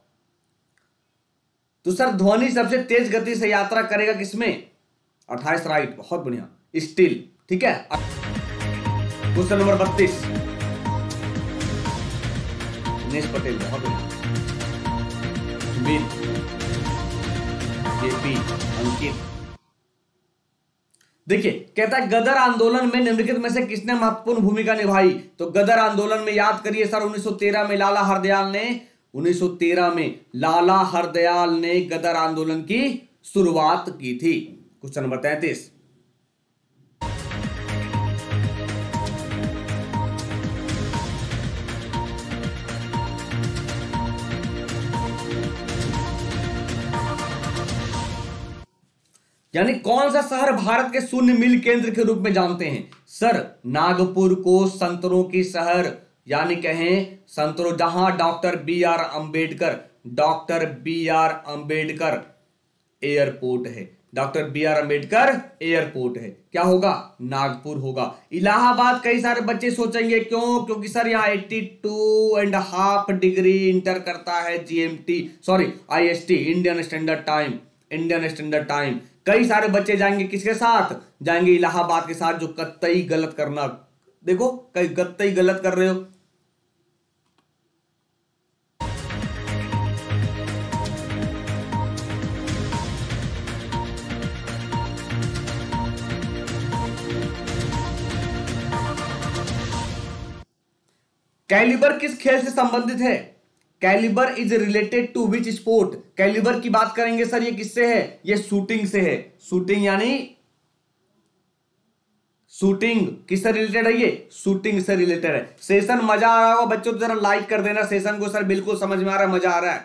तो सर ध्वनि सबसे तेज गति से यात्रा करेगा किसमें? अट्ठाईस, राइट, बहुत बढ़िया। स्टील, ठीक है। क्वेश्चन नंबर बत्तीस, दिनेश पटेल, बहुत बढ़िया। जेपी, अंकित। देखिए कहता है गदर आंदोलन में निम्नलिखित में से किसने महत्वपूर्ण भूमिका निभाई? तो गदर आंदोलन में याद करिए सर उन्नीस सौ तेरह में लाला हरदयाल ने उन्नीस सौ तेरह में लाला हरदयाल ने गदर आंदोलन की शुरुआत की थी। क्वेश्चन नंबर तैंतीस, यानी कौन सा शहर भारत के शून्य मील केंद्र के रूप में जानते हैं? सर नागपुर को संतरों की शहर, यानी कहें संतरों, जहां doctor B R Ambedkar doctor B R Ambedkar airport है। Doctor B R Ambedkar airport है, क्या होगा? नागपुर होगा। इलाहाबाद कई सारे बच्चे सोचेंगे क्यों? क्योंकि सर यहाँ eighty two and half degree enter करता है GMT, sorry IST, Indian standard time, Indian standard time. कई सारे बच्चे जाएंगे किसके साथ? जाएंगे इलाहाबाद के साथ, जो कतई गलत करना, देखो कई कतई गलत कर रहे हो। कैलिबर किस खेल से संबंधित है? Calibre is related to which sport? Calibre की बात करेंगे सर, ये किससे है? ये शूटिंग से है। शूटिंग यानी शूटिंग किससे रिलेटेड है? ये शूटिंग से रिलेटेड है। सेशन मजा आ रहा होगा बच्चों तो जरा लाइक कर देना सेशन को। सर बिल्कुल समझ में आ रहा है, मजा आ रहा है।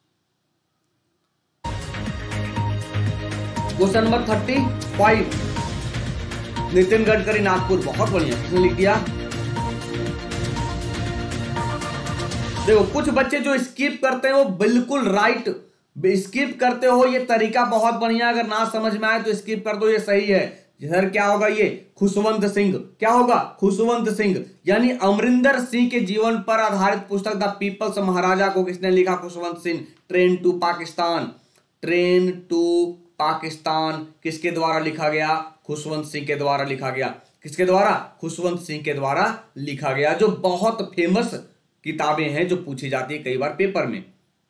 Question number thirty five, Nitin Gadkari Nagpur, बहुत बढ़िया। किसने लिख दिया? देखो कुछ बच्चे जो स्किप करते हैं वो बिल्कुल राइट, स्किप करते हो, ये तरीका बहुत बढ़िया। अगर ना समझ में आए तो स्किप कर दो, ये सही है। सर क्या होगा? ये खुशवंत सिंह, क्या होगा? खुशवंत सिंह, यानी अमरिंदर सिंह के जीवन पर आधारित पुस्तक द पीपल्स महाराजा को किसने लिखा? Khushwant Singh. Train to Pakistan, train to Pakistan किसके द्वारा लिखा गया? खुशवंत सिंह के द्वारा लिखा गया। किसके द्वारा? खुशवंत सिंह के द्वारा लिखा गया, जो बहुत फेमस किताबें हैं जो पूछी जाती है कई बार पेपर में।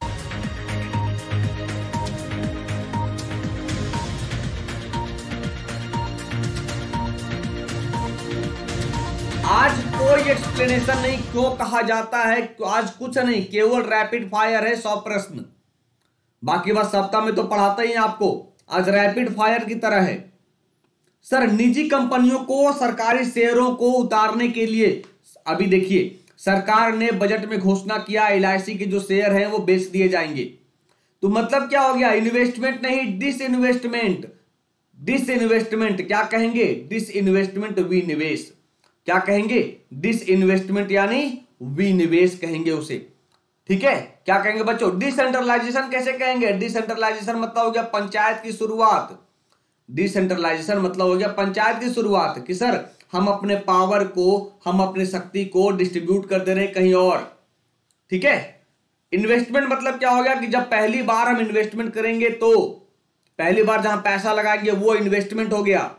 आज कोई एक्सप्लेनेशन नहीं, क्यों कहा जाता है? आज कुछ नहीं, केवल रैपिड फायर है, सौ प्रश्न। बाकी बात सप्ताह में तो पढ़ाता ही है आपको, आज रैपिड फायर की तरह है। सर निजी कंपनियों को सरकारी शेयरों को उतारने के लिए, अभी देखिए सरकार ने बजट में घोषणा किया एलआईसी के जो शेयर हैं वो बेच दिए जाएंगे। तो मतलब क्या हो गया? इन्वेस्टमेंट नहीं, डिस इन्वेस्टमेंट। डिस इन्वेस्टमेंट क्या कहेंगे? डिस इन्वेस्टमेंट, विनिवेश। क्या कहेंगे? डिस इन्वेस्टमेंट यानी विनिवेश कहेंगे उसे, ठीक है। क्या कहेंगे बच्चों? डिसेंट्रलाइजेशन कैसे कहेंगे? डिसेंट्रलाइजेशन मतलब हो गया पंचायत की शुरुआत। डिसेंट्रलाइजेशन मतलब हो गया पंचायत की शुरुआत, कि सर हम अपने पावर को, हम अपने शक्ति को डिस्ट्रीब्यूट कर दे रहे हैं कहीं और, ठीक है। इन्वेस्टमेंट मतलब क्या हो गया? कि जब पहली बार हम इन्वेस्टमेंट करेंगे तो पहली बार जहां पैसा लगाएंगे वो इन्वेस्टमेंट हो गया।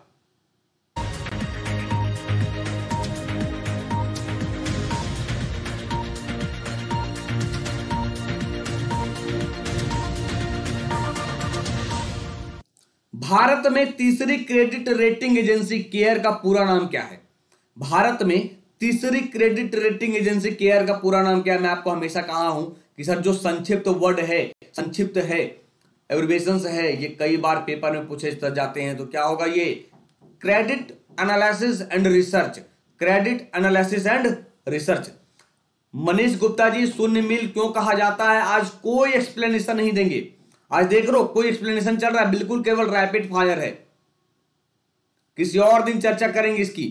भारत में तीसरी क्रेडिट रेटिंग एजेंसी केयर का पूरा नाम क्या है? भारत में तीसरी क्रेडिट रेटिंग एजेंसी केयर का पूरा नाम क्या है? मैं आपको हमेशा कहा हूं कि सर जो संक्षिप्त वर्ड है, संक्षिप्त है, एब्रिविएशंस है, ये कई बार पेपर में पूछे जाते हैं। तो क्या होगा? ये credit analysis and research, credit analysis and research. Manish Gupta ji शून्य मील क्यों कहा जाता है? आज कोई एक्सप्लेनेशन नहीं देंगे, आज देख लो कोई एक्सप्लेनेशन चल रहा है, बिल्कुल केवल रैपिड फायर है, किसी और दिन चर्चा करेंगे इसकी।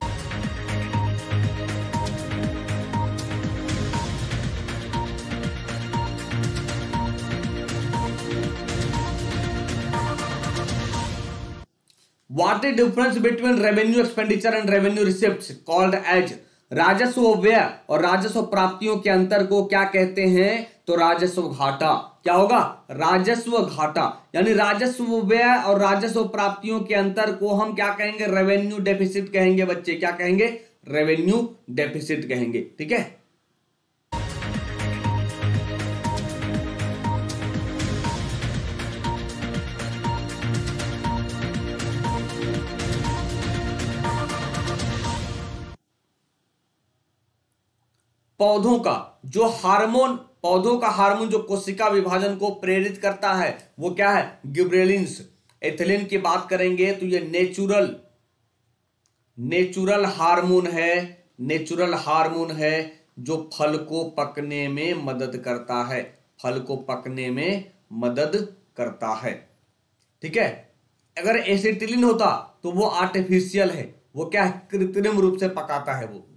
What is difference between revenue expenditure and revenue receipts called as राजस्व व्यय और राजस्व प्राप्तियों के अंतर को क्या कहते हैं? तो राजस्व घाटा। क्या होगा? राजस्व घाटा। यानी राजस्व व्यय और राजस्व प्राप्तियों के अंतर को हम क्या कहेंगे? रेवेन्यू डेफिसिट कहेंगे बच्चे। क्या कहेंगे? रेवेन्यू डेफिसिट कहेंगे। ठीक है, पौधों का जो हार्मोन पौधों का हार्मोन जो कोशिका विभाजन को प्रेरित करता है वो क्या है? गिबरेलिन्स। एथिलीन की बात करेंगे तो ये नेचुरल नेचुरल हार्मोन है नेचुरल हार्मोन है जो फल को पकने में मदद करता है फल को पकने में मदद करता है। ठीक है, अगर एसिटिलीन होता तो वो आर्टिफिशियल है, वो क्या है? कृत्रिम रूप से पकाता है वो।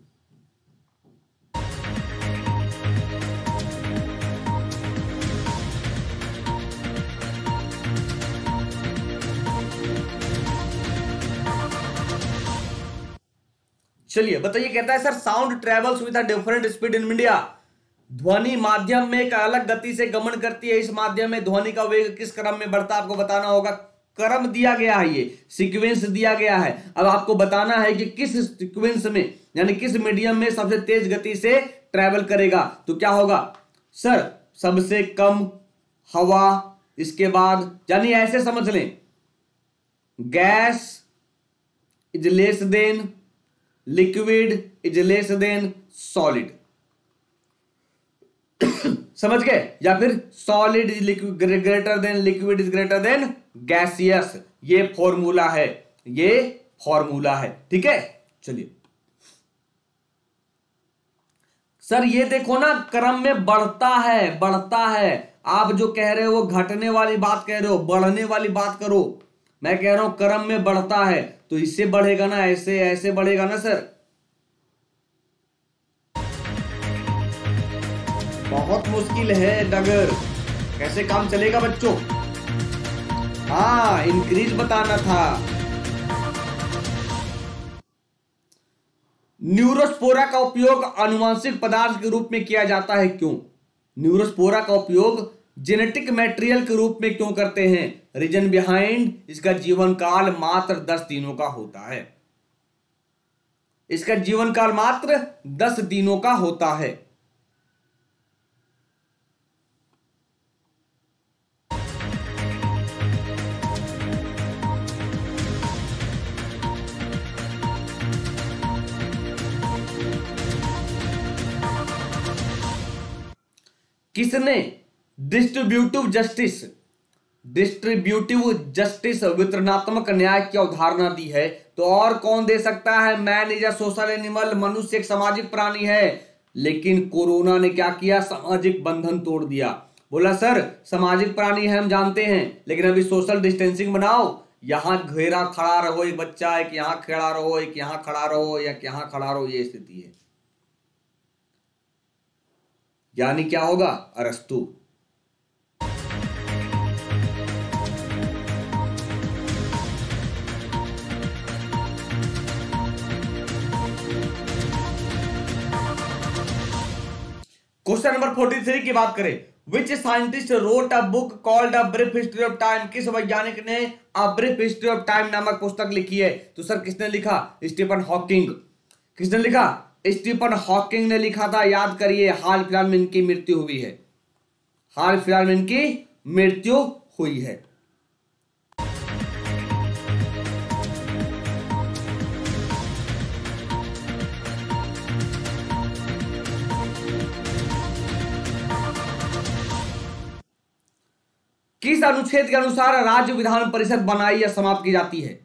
चलिए बताइए, कहता है sir sound travels with a different speed in media. ध्वनि माध्यम में एक अलग गति से गमन करती है, इस माध्यम में ध्वनि का वेग किस क्रम में बढ़ता है आपको बताना होगा। क्रम दिया गया है, ये सीक्वेंस दिया गया है। अब आपको बताना है कि किस सीक्वेंस में यानी किस मीडियम में सबसे तेज गति से ट्रेवल करेगा। तो क्या होगा सर? सबसे कम हवा, इसके बाद यानी ऐसे समझ लें, gas is less than liquid is less than solid. समझ गए? या फिर solid is greater than liquid is greater than gaseous. ये फॉर्मूला है, ये फॉर्मूला है। ठीक है, चलिए सर ये देखो ना, क्रम में बढ़ता है बढ़ता है। आप जो कह रहे हो वो घटने वाली बात कह रहे हो, बढ़ने वाली बात करो। मैं कह रहा हूं क्रम में बढ़ता है तो इससे बढ़ेगा ना, ऐसे ऐसे बढ़ेगा ना सर। बहुत मुश्किल है डगर, कैसे काम चलेगा बच्चों? हाँ, इंक्रीज बताना था। न्यूरोस्पोरा का उपयोग आनुवंशिक पदार्थ के रूप में किया जाता है, क्यों? न्यूरोस्पोरा का उपयोग जेनेटिक मटेरियल के रूप में क्यों करते हैं? रीजन बिहाइंड, इसका जीवन काल मात्र दस दिनों का होता है। इसका जीवन काल मात्र दस दिनों का होता है। किसने डिस्ट्रीब्यूटिव जस्टिस डिस्ट्रीब्यूटिव जस्टिस वितरणात्मक न्याय की अवधारणा दी है? तो और कौन दे सकता है? Man is a social animal, मनुष्य एक सामाजिक प्राणी है। लेकिन कोरोना ने क्या किया? सामाजिक बंधन तोड़ दिया। बोला सर सामाजिक प्राणी है हम जानते हैं, लेकिन अभी सोशल डिस्टेंसिंग बनाओ। यहां घेरा खड़ा रहो, एक बच्चा एक यहां खड़ा रहो, एक यहां खड़ा रहो, या यहां खड़ा रहो, ये स्थिति है। यानी क्या होगा? अरस्तु। क्वेश्चन नंबर तैंतालीस की बात करें, which scientist wrote a book called a brief history of time? किस वैज्ञानिक ने a brief history of time नामक पुस्तक लिखी है? तो सर किसने लिखा? Stephen Hawking. किसने लिखा? स्टीफन हॉकिंग ने लिखा था। याद करिए, हाल फिलहाल में इनकी मृत्यु हुई है हाल फिलहाल में इनकी मृत्यु हुई है। किस अनुच्छेद के अनुसार राज्य विधान परिषद बनाई या समाप्त की जाती है?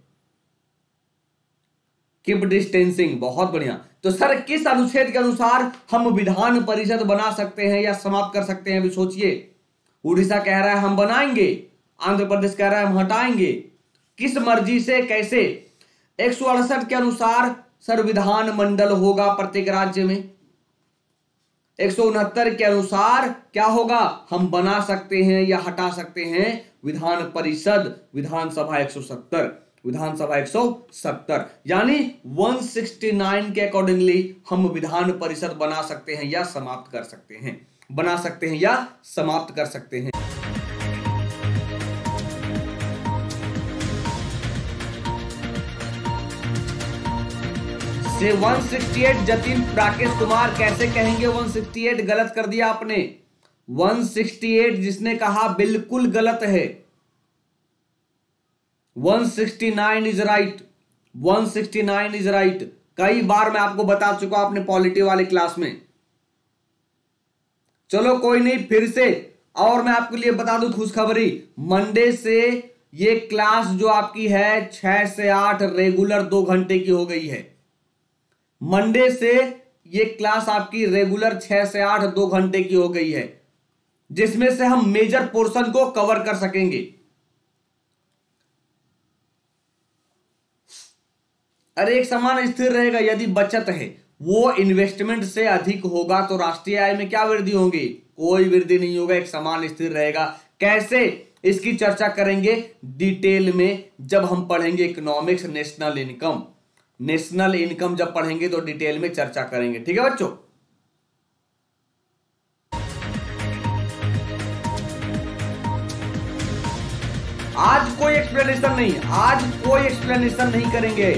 Keep distancing. बहुत बढ़िया। तो सर किस अनुच्छेद के अनुसार हम विधान परिषद बना सकते हैं या समाप्त कर सकते हैं? अभी सोचिए। उड़ीसा कह रहा है हम बनाएंगे, आंध्र प्रदेश कह रहा है हम हटाएंगे। किस मर्जी से, कैसे? एक सौ अड़सठ के अनुसार सर विधान मंडल होगा प्रत्येक राज्य में। एक सौ उनहत्तर के अनुसार क्या होगा, हम बना सकते हैं या हटा सकते हैं विधान परिषद, विधानसभा एक सौ सत्तर, विधानसभा एक सौ सत्तर, यानी एक सौ उनहत्तर के अकॉर्डिंगली हम विधान परिषद बना सकते हैं या समाप्त कर सकते हैं, बना सकते हैं या समाप्त कर सकते हैं। से एक सौ अड़सठ जतिन राकेश कुमार कैसे कहेंगे एक सौ अड़सठ? गलत कर दिया आपने। एक सौ अड़सठ जिसने कहा बिल्कुल गलत है। एक सौ उनहत्तर इज राइट, एक सौ उनहत्तर इज राइट। कई बार मैं आपको बता चुका हूं अपने पॉलिटी वाली क्लास में। चलो कोई नहीं, फिर से और मैं आपके लिए बता दूं खुशखबरी, मंडे से ये क्लास जो आपकी है छह से आठ रेगुलर दो घंटे की हो गई है। मंडे से ये क्लास आपकी रेगुलर छह से आठ दो घंटे की हो गई है, जिसमें से हम मेजर पोर्शन को कवर कर सकेंगे। अरे एक समान स्थिर रहेगा, यदि बचत है वो इन्वेस्टमेंट से अधिक होगा तो राष्ट्रीय आय में क्या वृद्धि होगी? कोई वृद्धि नहीं होगा, एक समान स्थिर रहेगा। कैसे, इसकी चर्चा करेंगे डिटेल में जब हम पढ़ेंगे economics national income. National income जब पढ़ेंगे तो डिटेल में चर्चा करेंगे, ठीक है बच्चों। आज कोई एक्सप्लेनेशन नहीं, आज कोई एक्सप्लेनेशन नहीं करेंगे।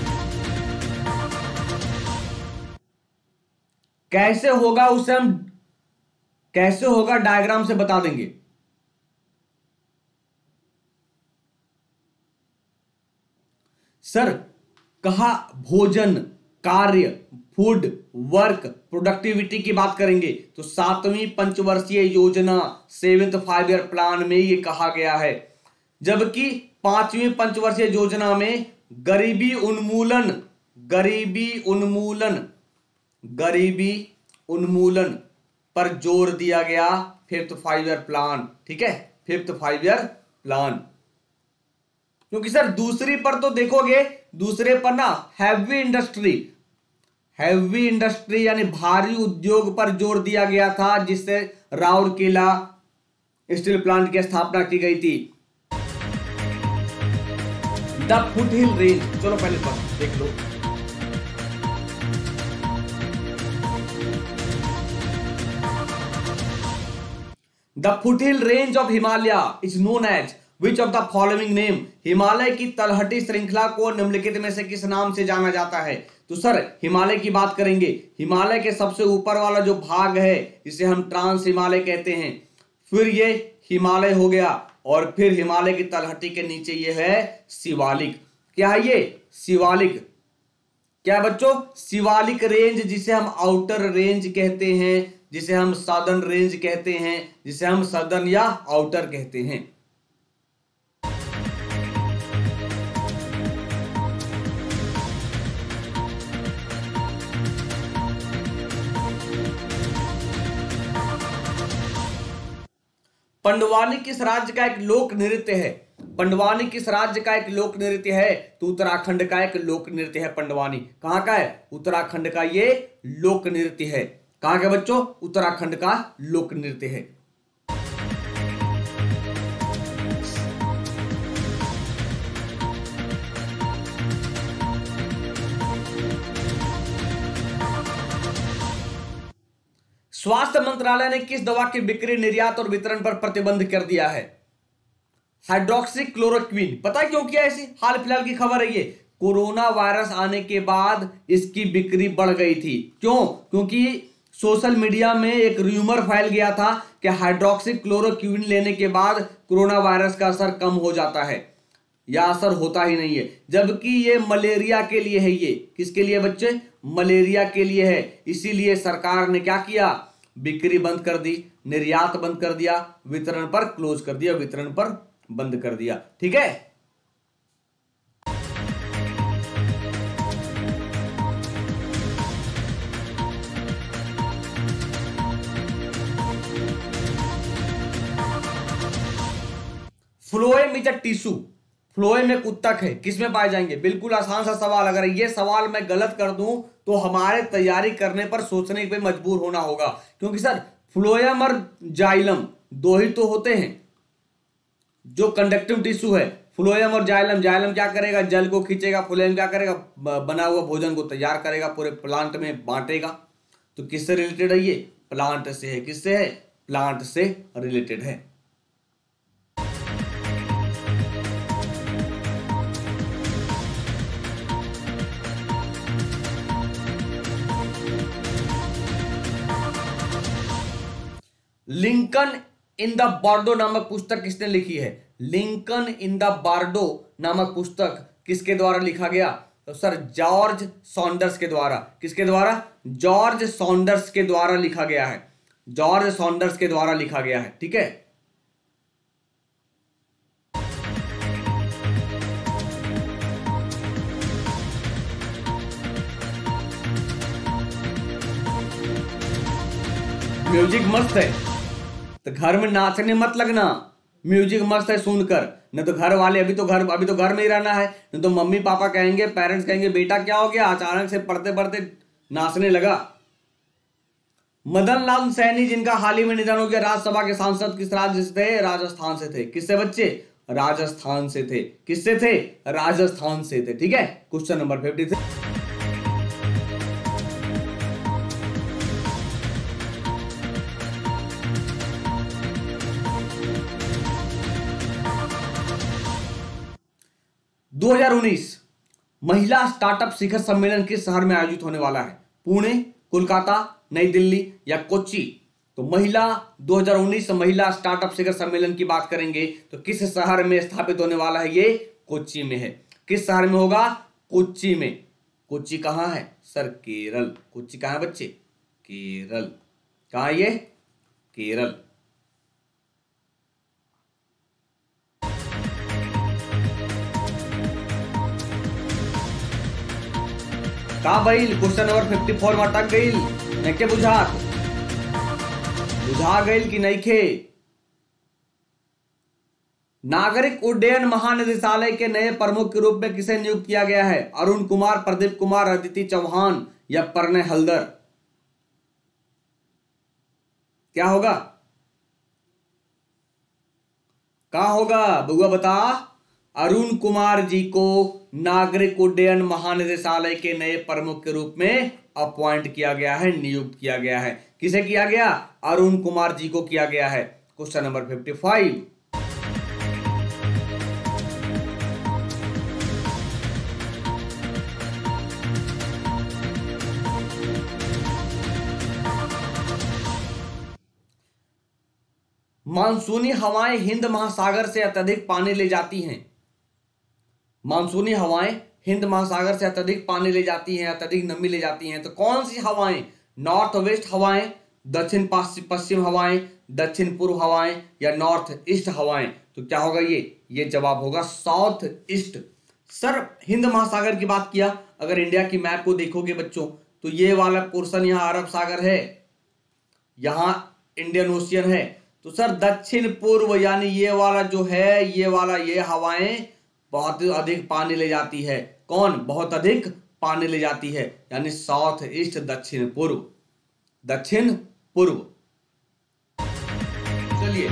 कैसे होगा उसे हम, कैसे होगा डायग्राम से बता देंगे। सर कहा भोजन, कार्य, फूड, वर्क, प्रोडक्टिविटी की बात करेंगे तो सातवीं पंचवर्षीय योजना सेवेंथ फाइव ईयर प्लान में ये कहा गया है, जबकि पांचवी पंचवर्षीय योजना में गरीबी उन्मूलन, गरीबी उन्मूलन, गरीबी उन्मूलन पर जोर दिया गया फिफ्थ फाइव ईयर प्लान, ठीक है, फिफ्थ फाइव ईयर प्लान। क्योंकि सर दूसरी पर तो देखोगे, दूसरे पर ना हैवी इंडस्ट्री, हैवी इंडस्ट्री यानी भारी उद्योग पर जोर दिया गया था, जिससे राउरकेला स्टील प्लांट की स्थापना की गई थी। द फुटहिल रेंज, चलो पहले पर देख लो। The foothill range of Himalaya is known as which of the following name? Himalaya की तलहटी श्रृंखला को निम्नलिखित में से किस नाम से जाना जाता है? तो सर हिमालय की बात करेंगे, हिमालय के सबसे ऊपर वाला जो भाग है इसे हम ट्रांस हिमालय कहते हैं, फिर ये हिमालय हो गया, और फिर हिमालय की तलहटी के नीचे ये है शिवालिक। क्या है ये? शिवालिक। क्या बच्चों? शिवालिक रेंज, जिसे हम आउटर रेंज कहते हैं, जिसे हम सदर्न रेंज कहते हैं, जिसे हम सदर्न या आउटर कहते हैं। पंडवानी किस राज्य का एक लोक नृत्य है? पंडवानी किस राज्य का एक लोक नृत्य है? तो उत्तराखंड का एक लोक नृत्य है पंडवानी। कहां का है? उत्तराखंड का ये लोक नृत्य है। कहां का बच्चों? उत्तराखंड का लोक नृत्य है। स्वास्थ्य मंत्रालय ने किस दवा की बिक्री, निर्यात और वितरण पर प्रतिबंध कर दिया है? हाइड्रोक्सीक्लोरोक्विन। पता है क्यों किया ऐसी? हाल फिलहाल की खबर है ये। कोरोना वायरस आने के बाद इसकी बिक्री बढ़ गई थी। क्यों? क्योंकि सोशल मीडिया में एक रूमर फैल गया था कि हाइड्रोक्सीक्लोरोक्विन लेने के बाद कोरोना वायरस का असर कम हो जाता है, या असर होता ही नहीं है, जबकि ये मलेरिया के लिए है। ये किसके लिए बच्चे? मलेरिया के लिए है। इसीलिए सरकार ने क्या किया? बिक्री बंद कर दी, निर्यात बंद कर दिया, वितरण पर क्लोज कर दिया, वितरण पर बंद कर दिया। ठीक है। Phloem is a tissue, phloem एक ऊतक है, किसमें पाए जाएंगे? बिल्कुल आसान सा सवाल, अगर ये सवाल मैं गलत कर दूं तो हमारे तैयारी करने पर सोचने पे मजबूर होना होगा, क्योंकि सर फ्लोएम और जाइलम दो ही तो होते हैं जो कंडक्टिव टिश्यू है, फ्लोएम और जाइलम। जाइलम क्या करेगा? जल को खींचेगा, फ्लोएम क्या करेगा? बना हुआ भोजन को तैयार करेगा, पूरे प्लांट में बांटेगा। तो किससे रिलेटेड है ये? प्लांट से है। किससे है? प्लांट से रिलेटेड है। लिंकन इन द बार्डो नामक पुस्तक किसने लिखी है? लिंकन इन द बार्डो नामक पुस्तक किसके द्वारा लिखा गया? तो सर जॉर्ज सॉन्डर्स के द्वारा। किसके द्वारा? जॉर्ज सॉन्डर्स के द्वारा लिखा गया है। जॉर्ज सॉन्डर्स के द्वारा लिखा गया है। ठीक है, म्यूजिक मस्त है तो घर में नाचने मत लगना। म्यूजिक मस्त है सुनकर, न तो घर वाले अभी तो घर अभी तो घर में ही रहना है, न तो मम्मी पापा कहेंगे, पेरेंट्स कहेंगे बेटा क्या हो गया, अचानक से पढ़ते पढ़ते नाचने लगा। मदन लाल सैनी जिनका हाल ही में निधन हो गया, राज्यसभा के सांसद, किस राज्य से थे? राजस्थान से थे। किससे बच्चे? राजस्थान से थे। किससे थे? राजस्थान से थे। ठीक है, क्वेश्चन नंबर फिफ्टी थ्री। दो हज़ार उन्नीस महिला स्टार्टअप शिखर सम्मेलन किस शहर में आयोजित होने वाला है? पुणे, कोलकाता, नई दिल्ली या कोच्चि? तो महिला दो हज़ार उन्नीस महिला स्टार्टअप शिखर सम्मेलन की बात करेंगे तो किस शहर में स्थापित होने वाला है? ये कोच्चि में है। किस शहर में होगा? कोच्चि में। कोच्चि कहां है? सर केरल। कोच्चि कहां है बच्चे? केरल। कहां ये? केरल। का भाई क्वेश्चन नंबर फिफ्टी फोर में अटक गई नैके बुझा बुझा गई कि नहीं खे? नागरिक उड्डयन महानिदेशालय के नए प्रमुख के रूप में किसे नियुक्त किया गया है? अरुण कुमार, प्रदीप कुमार, अदिति चौहान या प्रणय हल्दर? क्या होगा? क्या होगा बुआ बता? अरुण कुमार जी को नागरिक उड्डयन महानिदेशालय के नए प्रमुख के रूप में अपॉइंट किया गया है, नियुक्त किया गया है। किसे किया गया? अरुण कुमार जी को किया गया है। Question number fifty five. मानसूनी हवाएं हिंद महासागर से अत्यधिक पानी ले जाती हैं। मानसूनी हवाएं हिंद महासागर से अत्यधिक पानी ले जाती हैं, अत्यधिक नमी ले जाती हैं। तो कौन सी हवाएं? नॉर्थ वेस्ट हवाएं, दक्षिण पश्चिम हवाएं, दक्षिण पूर्व हवाएं या नॉर्थ ईस्ट हवाएं? तो क्या होगा ये? ये जवाब होगा साउथ ईस्ट। सर हिंद महासागर की बात किया, अगर इंडिया की मैप को देखोगे बच्चों तो ये वाला पोर्शन यहाँ अरब सागर है, यहाँ इंडियन ओशियन है। तो सर दक्षिण पूर्व यानी ये वाला जो है, ये वाला ये हवाएं बहुत अधिक पानी ले जाती है। कौन? बहुत अधिक पानी ले जाती है, यानी साउथ ईस्ट, दक्षिण पूर्व। दक्षिण पूर्व। चलिए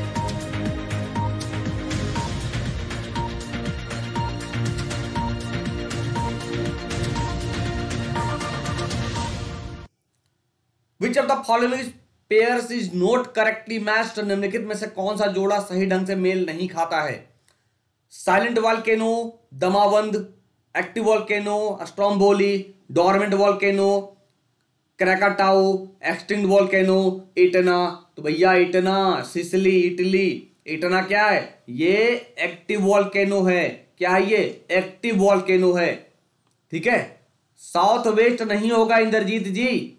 which of the following pairs is not correctly matched? निम्नलिखित में से कौन सा जोड़ा सही ढंग से मेल नहीं खाता है? Silent volcano, Damavand, active volcano, Stromboli, dormant volcano, Krakatoa, extinct volcano, Etna? तो भैया इटना, सिसिली, इटली। इटना क्या है? ये एक्टिव वॉल्केनो है। क्या है ये? एक्टिव वॉल्केनो है। ठीक है, साउथ वेस्ट नहीं होगा इंद्रजीत जी।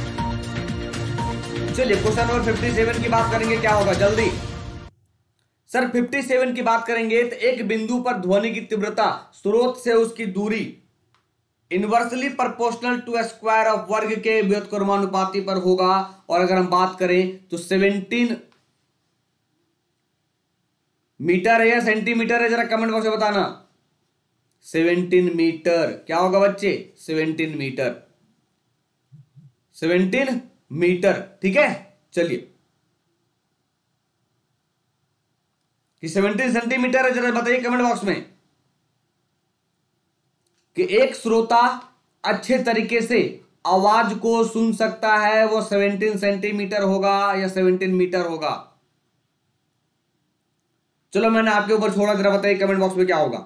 चलिए क्वेश्चन नंबर फिफ्टी सेवन की बात करेंगे, क्या होगा जल्दी? सर सत्तावन की बात करेंगे तो एक बिंदु पर ध्वनि की तीव्रता स्रोत से उसकी दूरी inversely proportional to square of वर्ग के व्युत्क्रमानुपाती पर होगा। और अगर हम बात करें तो सत्रह मीटर है या सेंटीमीटर है, जरा कमेंट बॉक्स में बताना। सत्रह मीटर क्या होगा बच्चे? सत्रह मीटर, सत्रह मीटर। ठीक है, चलिए कि सत्रह सेंटीमीटर है, जरा बताइए कमेंट बॉक्स में कि एक श्रोता अच्छे तरीके से आवाज को सुन सकता है वो सत्रह सेंटीमीटर होगा या सत्रह मीटर होगा। चलो मैंने आपके ऊपर छोड़ा, जरा बताइए कमेंट बॉक्स में क्या होगा।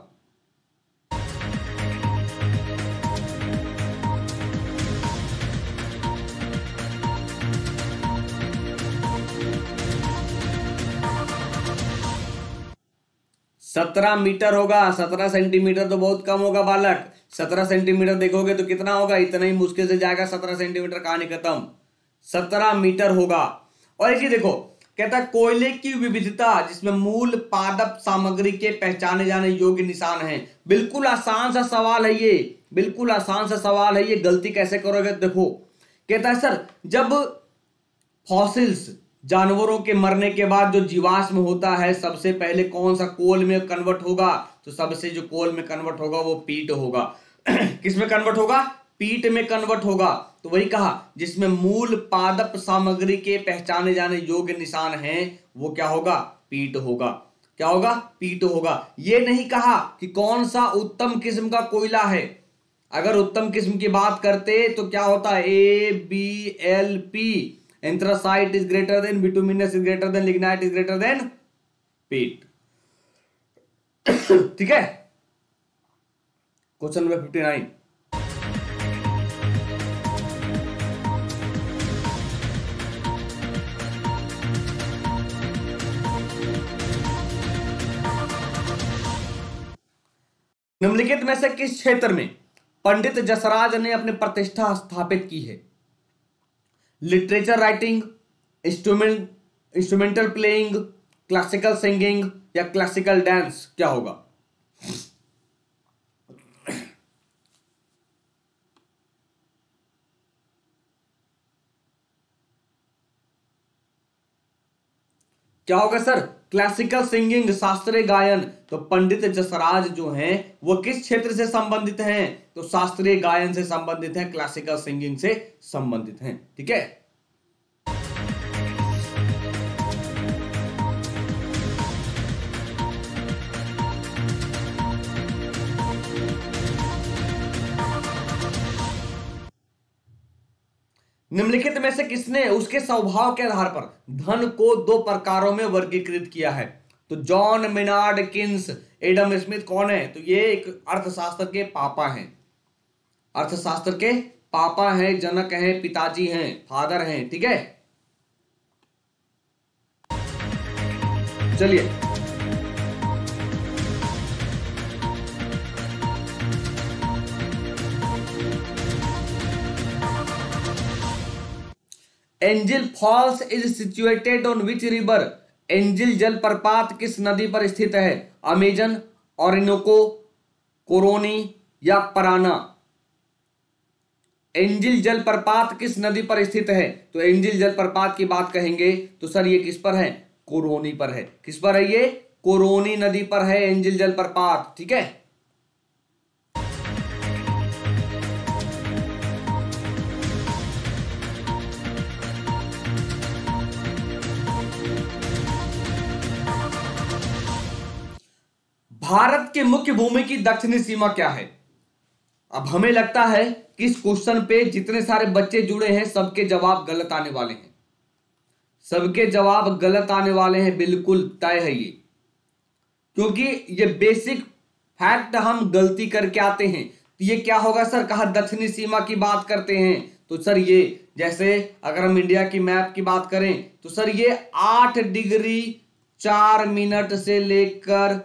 सत्रह मीटर होगा। सत्रह सेंटीमीटर तो बहुत कम होगा बालक। सत्रह सेंटीमीटर देखोगे तो कितना होगा? इतना ही मुश्किल से जाएगा। सत्रह सेंटीमीटर कहानी खत्म। सत्रह मीटर होगा। और एक चीज देखो, कहता है कोयले की विविधता जिसमें मूल पादप सामग्री के पहचाने जाने योग्य निशान हैं। बिल्कुल आसान सा सवाल है ये, बिल्कुल आसान सा सवाल है ये। गलती कैसे करोगे? देखो कहता है सर जब फॉसिल्स जानवरों के मरने के बाद जो जीवाश्म होता है सबसे पहले कौन सा कोल में कन्वर्ट होगा? तो सबसे जो कोल में कन्वर्ट होगा वो पीट होगा। किस में कन्वर्ट होगा? पीट में कन्वर्ट होगा। तो वही कहा जिसमें मूल पादप सामग्री के पहचाने जाने योग्य निशान हैं वो क्या होगा? पीट होगा। क्या होगा? पीट होगा। ये नहीं कहा कि कौन सा उत्तम किस्म का कोयला है। अगर उत्तम किस्म की बात करते तो क्या होता है? A B L P, anthracite is greater than, bituminous is greater than, lignite is greater than peat. ठीक है, क्वेश्चन नंबर फिफ्टी नाइन। निम्नलिखित में से किस क्षेत्र में पंडित जसराज ने अपनी प्रतिष्ठा स्थापित की है? Literature writing, instrument instrumental playing, classical singing या क्लासिकल डांस? क्या होगा? क्या होगा सर? क्लासिकल सिंगिंग, शास्त्रीय गायन। तो पंडित जसराज जो हैं वो किस क्षेत्र से संबंधित हैं? तो शास्त्रीय गायन से संबंधित हैं, क्लासिकल सिंगिंग से संबंधित हैं। ठीक है, निम्नलिखित में से किसने उसके स्वभाव के आधार पर धन को दो प्रकारों में वर्गीकृत किया है? तो John Maynard Keynes, Adam Smith कौन है? तो ये एक अर्थशास्त्र के पापा हैं। अर्थशास्त्र के पापा हैं, जनक हैं, पिताजी हैं, फादर हैं। ठीक है, चलिए Angel Falls is situated on which river? Angel जलप्रपात किस नदी पर स्थित है? अमेजन, ऑरिनोको, कोरोनी या पराना? एंजिल जलप्रपात किस नदी पर स्थित है? तो एंजिल जलप्रपात की बात कहेंगे तो सर ये किस पर है? कोरोनी पर है। किस पर है ये? कोरोनी नदी पर है एंजिल जलप्रपात। ठीक है, भारत के मुख्य भूमि की दक्षिणी सीमा क्या है? अब हमें लगता है कि इस क्वेश्चन पे जितने सारे बच्चे जुड़े हैं सबके जवाब गलत आने वाले हैं। सबके जवाब गलत आने वाले हैं, बिल्कुल तय है ये, क्योंकि ये बेसिक फैक्ट हम गलती करके आते हैं। तो ये क्या होगा सर? कहा दक्षिणी सीमा की बात करते हैं तो सर ये जैसे अगर हम इंडिया की मैप की बात करें तो सर ये आठ डिग्री चार मिनट से लेकर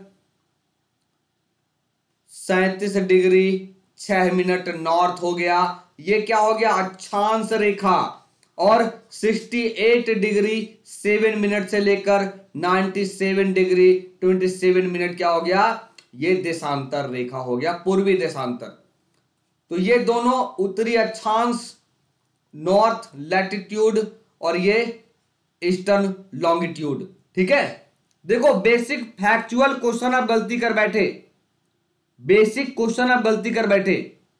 सैंतीस डिग्री छह मिनट नॉर्थ हो गया। ये क्या हो गया? अक्षांश रेखा। और अड़सठ डिग्री सेवन मिनट से लेकर सत्तानवे डिग्री सत्ताईस मिनट क्या हो गया, ये देशांतर रेखा हो गया, पूर्वी देशांतर। तो ये दोनों उत्तरी अक्षांश नॉर्थ लैटिट्यूड और ये ईस्टर्न लॉन्गिट्यूड। ठीक है, देखो बेसिक फैक्चुअल क्वेश्चन आप गलती कर बैठे, बेसिक क्वेश्चन आप गलती कर बैठे।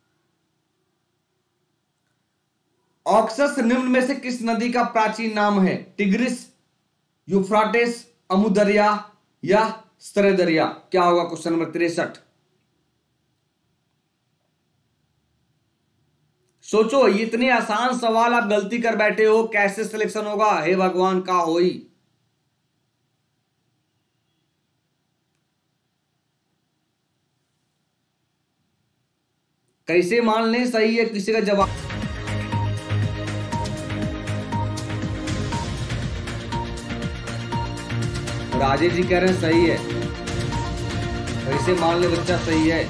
ऑक्सस निम्न में से किस नदी का प्राचीन नाम है? टिग्रिस, यूफ्राटिस, अमुदरिया या सरेदरिया? क्या होगा क्वेश्चन नंबर तिरसठ। सोचो, इतने आसान सवाल आप गलती कर बैठे हो, कैसे सिलेक्शन होगा? हे भगवान का होई। कैसे मान लें सही है किसी का जवाब? राजेश जी कह रहे हैं सही है, कैसे मान ले बच्चा सही है?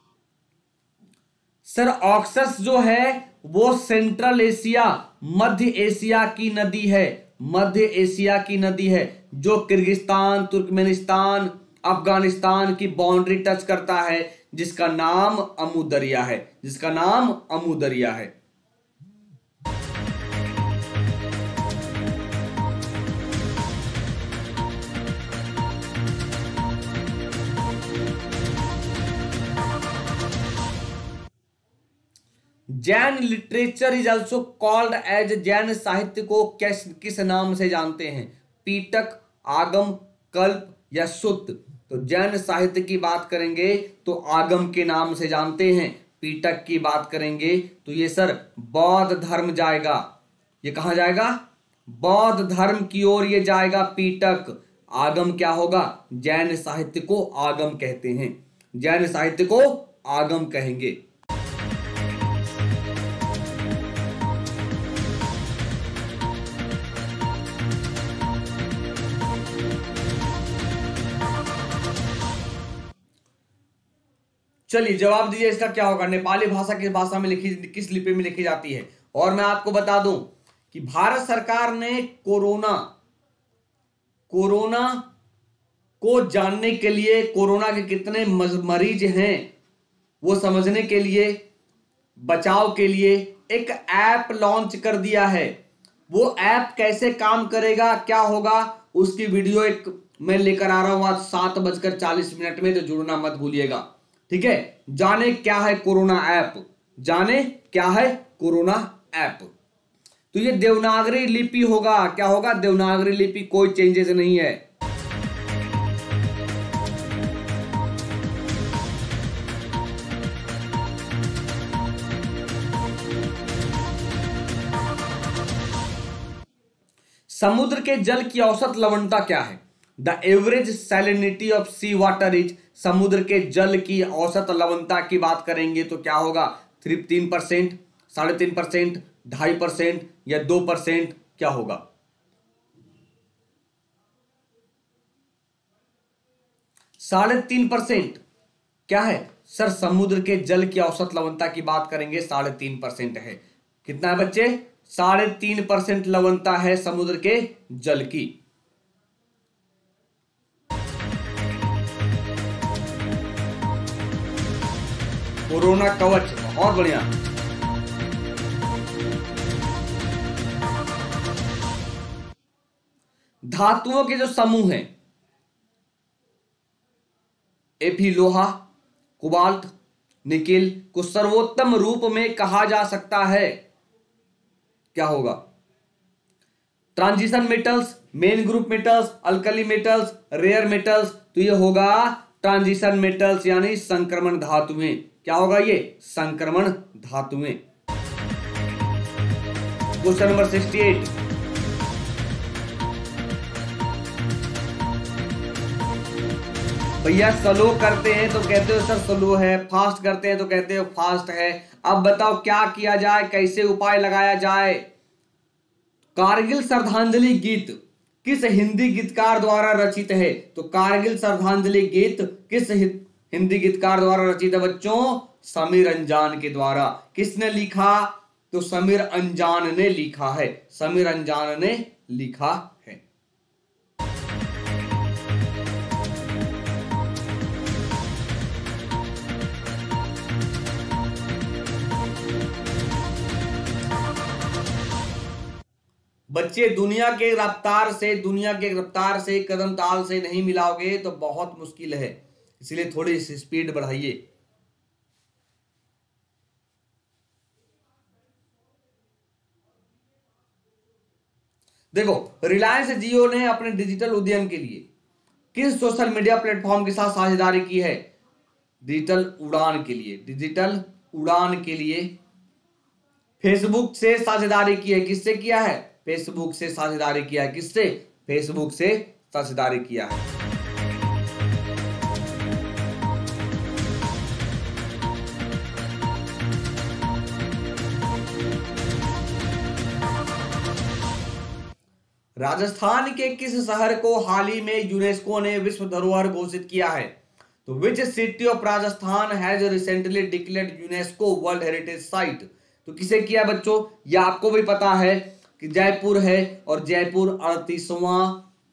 सर ऑक्सस जो है वो सेंट्रल एशिया, मध्य एशिया की नदी है, मध्य एशिया की नदी है जो किर्गिस्तान, तुर्कमेनिस्तान, अफगानिस्तान की बाउंड्री टच करता है, जिसका नाम अमुदरिया है, जिसका नाम अमुदरिया है। Jain literature is also called as, Jain साहित्य को किस किस नाम से जानते हैं? पीटक, आगम, कल्प या सुत्त? तो जैन साहित्य की बात करेंगे तो आगम के नाम से जानते हैं। पीटक की बात करेंगे तो ये सर बौद्ध धर्म जाएगा। ये कहां जाएगा? बौद्ध धर्म की ओर ये जाएगा पीटक। आगम क्या होगा? जैन साहित्य को आगम कहते हैं, जैन साहित्य को आगम कहेंगे। चलिए जवाब दीजिए, इसका क्या होगा? नेपाली भाषा किस भाषा में लिखी, किस लिपि में लिखी जाती है? और मैं आपको बता दूं कि भारत सरकार ने कोरोना कोरोना को जानने के लिए, कोरोना के कितने मरीज हैं वो समझने के लिए, बचाव के लिए एक ऐप लॉन्च कर दिया है। वो ऐप कैसे काम करेगा, क्या होगा, उसकी वीडियो एक मैं लेकर आ रहा हूं आज सात बजकर चालीस मिनट में, तो जुड़ना मत भूलिएगा। ठीक है, जाने क्या है कोरोना ऐप, जाने क्या है कोरोना ऐप। तो ये देवनागरी लिपि होगा, क्या होगा? देवनागरी लिपि, कोई चेंजेस नहीं है। समुद्र के जल की औसत लवणता क्या है? The average salinity of sea water is, समुद्र के जल की औसत लवणता की बात करेंगे तो क्या होगा? थ्री तीन परसेंट, साढ़े तीन परसेंट, ढाई परसेंट या दो परसेंट? क्या होगा? साढ़े तीन परसेंट। क्या है सर? समुद्र के जल की औसत लवणता की बात करेंगे, साढ़े तीन परसेंट है। कितना है बच्चे? साढ़े तीन परसेंट लवणता है समुद्र के जल की। कोरोना कवच, बहुत बढ़िया। धातुओं के जो समूह हैं, एफी लोहा, कोबाल्ट, निकेल को सर्वोत्तम रूप में कहा जा सकता है, क्या होगा? Transition metals, main group metals, alkali metals, rare metals? तो ये होगा ट्रांजिशन मेटल्स यानी संक्रमण धातुएं। क्या होगा ये? संक्रमण धातुएं। क्वेश्चन नंबर अड़सठ, भैया स्लो करते हैं तो कहते हो सर स्लो है, फास्ट करते हैं तो कहते हो फास्ट है। अब बताओ क्या किया जाए, कैसे उपाय लगाया जाए? कारगिल श्रद्धांजलि गीत किस हिंदी गीतकार द्वारा रचित है? तो कारगिल श्रद्धांजलि गीत किस हिंदी गीतकार द्वारा रचित है बच्चों? समीर अंजान के द्वारा। किसने लिखा? तो समीर अंजान ने लिखा है, समीर अंजान ने लिखा है। बच्चे दुनिया के रफ्तार से दुनिया के रफ्तार से कदम ताल से नहीं मिलाओगे तो बहुत मुश्किल है, इसलिए थोड़ी सी स्पीड बढ़ाइए। देखो, रिलायंस जियो ने अपने डिजिटल उद्यम के लिए किस सोशल मीडिया प्लेटफॉर्म के साथ साझेदारी की है? डिजिटल उड़ान के लिए, डिजिटल उड़ान के लिए फेसबुक से साझेदारी की है। किससे किया है? फेसबुक से साझेदारी किया है। किससे? फेसबुक से साझेदारी किया है। राजस्थान के किस शहर को हाल ही में यूनेस्को ने विश्व धरोहर घोषित किया है? तो which city of Rajasthan has recently declared UNESCO world heritage site. तो किसे किया बच्चों? यह आपको भी पता है कि जयपुर है, और जयपुर अड़तीसवां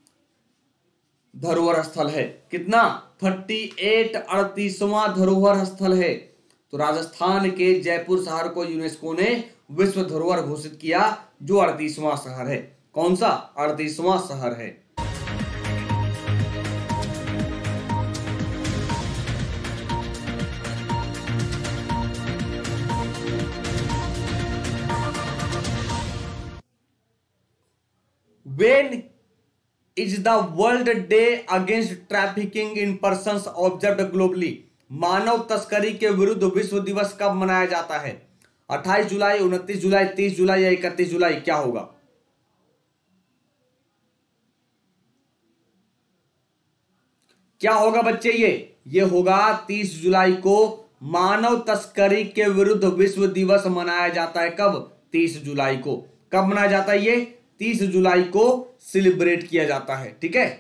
धरोहर स्थल है। कितना? अड़तीस अड़तीसवां धरोहर स्थल है। तो राजस्थान के जयपुर शहर को यूनेस्को ने विश्व धरोहर घोषित किया, जो अड़तीसवां शहर है। कौन सा? अड़तीसवां शहर है। When is the World Day Against Trafficking in Persons observed globally? मानव तस्करी के विरुद्ध विश्व दिवस कब मनाया जाता है? अट्ठाईस जुलाई, उनतीस जुलाई, तीस जुलाई या इकतीस जुलाई? क्या होगा? क्या होगा बच्चे? ये ये होगा तीस जुलाई को मानव तस्करी के विरुद्ध विश्व दिवस मनाया जाता है। कब? तीस जुलाई को। कब मनाया जाता है? ये तीस जुलाई को सेलिब्रेट किया जाता है। ठीक है।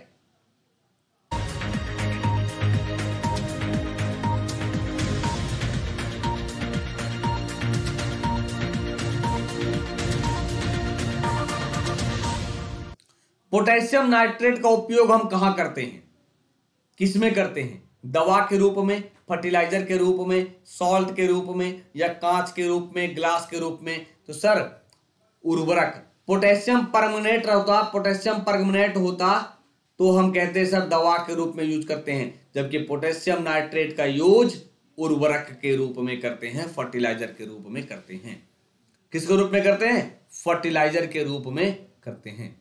पोटेशियम नाइट्रेट का उपयोग हम कहां करते हैं? किसमें करते हैं? दवा के रूप में, फर्टिलाइजर के रूप में, सॉल्ट के रूप में, या कांच के रूप में, ग्लास के रूप में? तो सर उर्वरक, पोटेशियम परमनेट होता, पोटेशियम परमनेट होता तो हम कहते हैं सर दवा के रूप में यूज करते हैं, जबकि पोटेशियम नाइट्रेट का यूज उर्वरक के रूप में करते हैं, फर्टिलाइजर के रूप में करते हैं। किसके रूप में करते हैं? फर्टिलाइजर के रूप में करते हैं।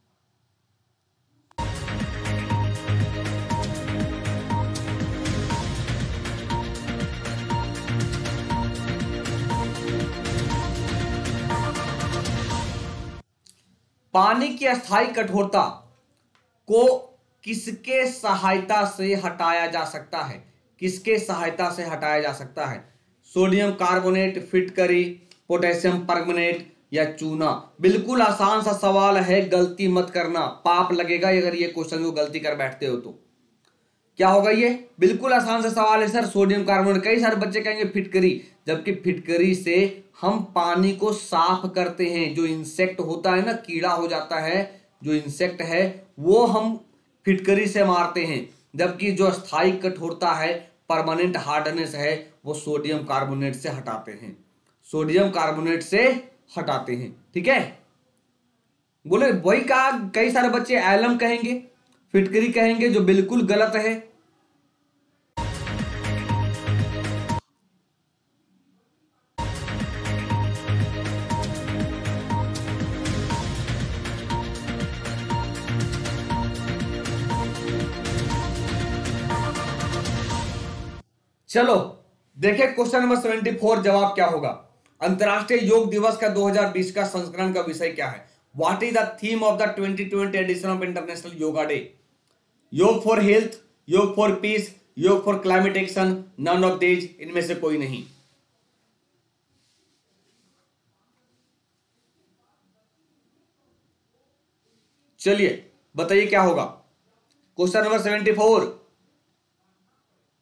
पानी की अस्थायी कठोरता को किसके सहायता से हटाया जा सकता है? किसके सहायता से हटाया जा सकता है? सोडियम कार्बोनेट, फिटकरी, पोटेशियम परमनेट या चूना? बिल्कुल आसान सा सवाल है, गलती मत करना, पाप लगेगा अगर ये क्वेश्चन को गलती कर बैठते हो तो। क्या होगा ये? बिल्कुल आसान सा सवाल है सर, सोडियम कार्बोनेट। कई सारे बच्चे कहेंगे फिटकरी, जबकि फिटकरी से हम पानी को साफ करते हैं। जो इंसेक्ट होता है ना, कीड़ा हो जाता है, जो इंसेक्ट है वो हम फिटकरी से मारते हैं, जबकि जो स्थायी कठोरता है, परमानेंट हार्डनेस है, वो सोडियम कार्बोनेट से हटाते हैं, सोडियम कार्बोनेट से हटाते हैं। ठीक है। बोले वही कहा, कई सारे बच्चे एलम कहेंगे, फिटकरी कहेंगे, जो बिल्कुल गलत है। चलो देखें क्वेश्चन नंबर चौहत्तर, जवाब क्या होगा? अंतरराष्ट्रीय योग दिवस का दो हज़ार बीस का संस्करण का विषय क्या है? What is the theme of the twenty twenty edition of international yoga day? Yoga for health, yoga for peace, yoga for climate action, none of these, इनमें से कोई नहीं। चलिए बताइए क्या होगा? क्वेश्चन नंबर चौहत्तर,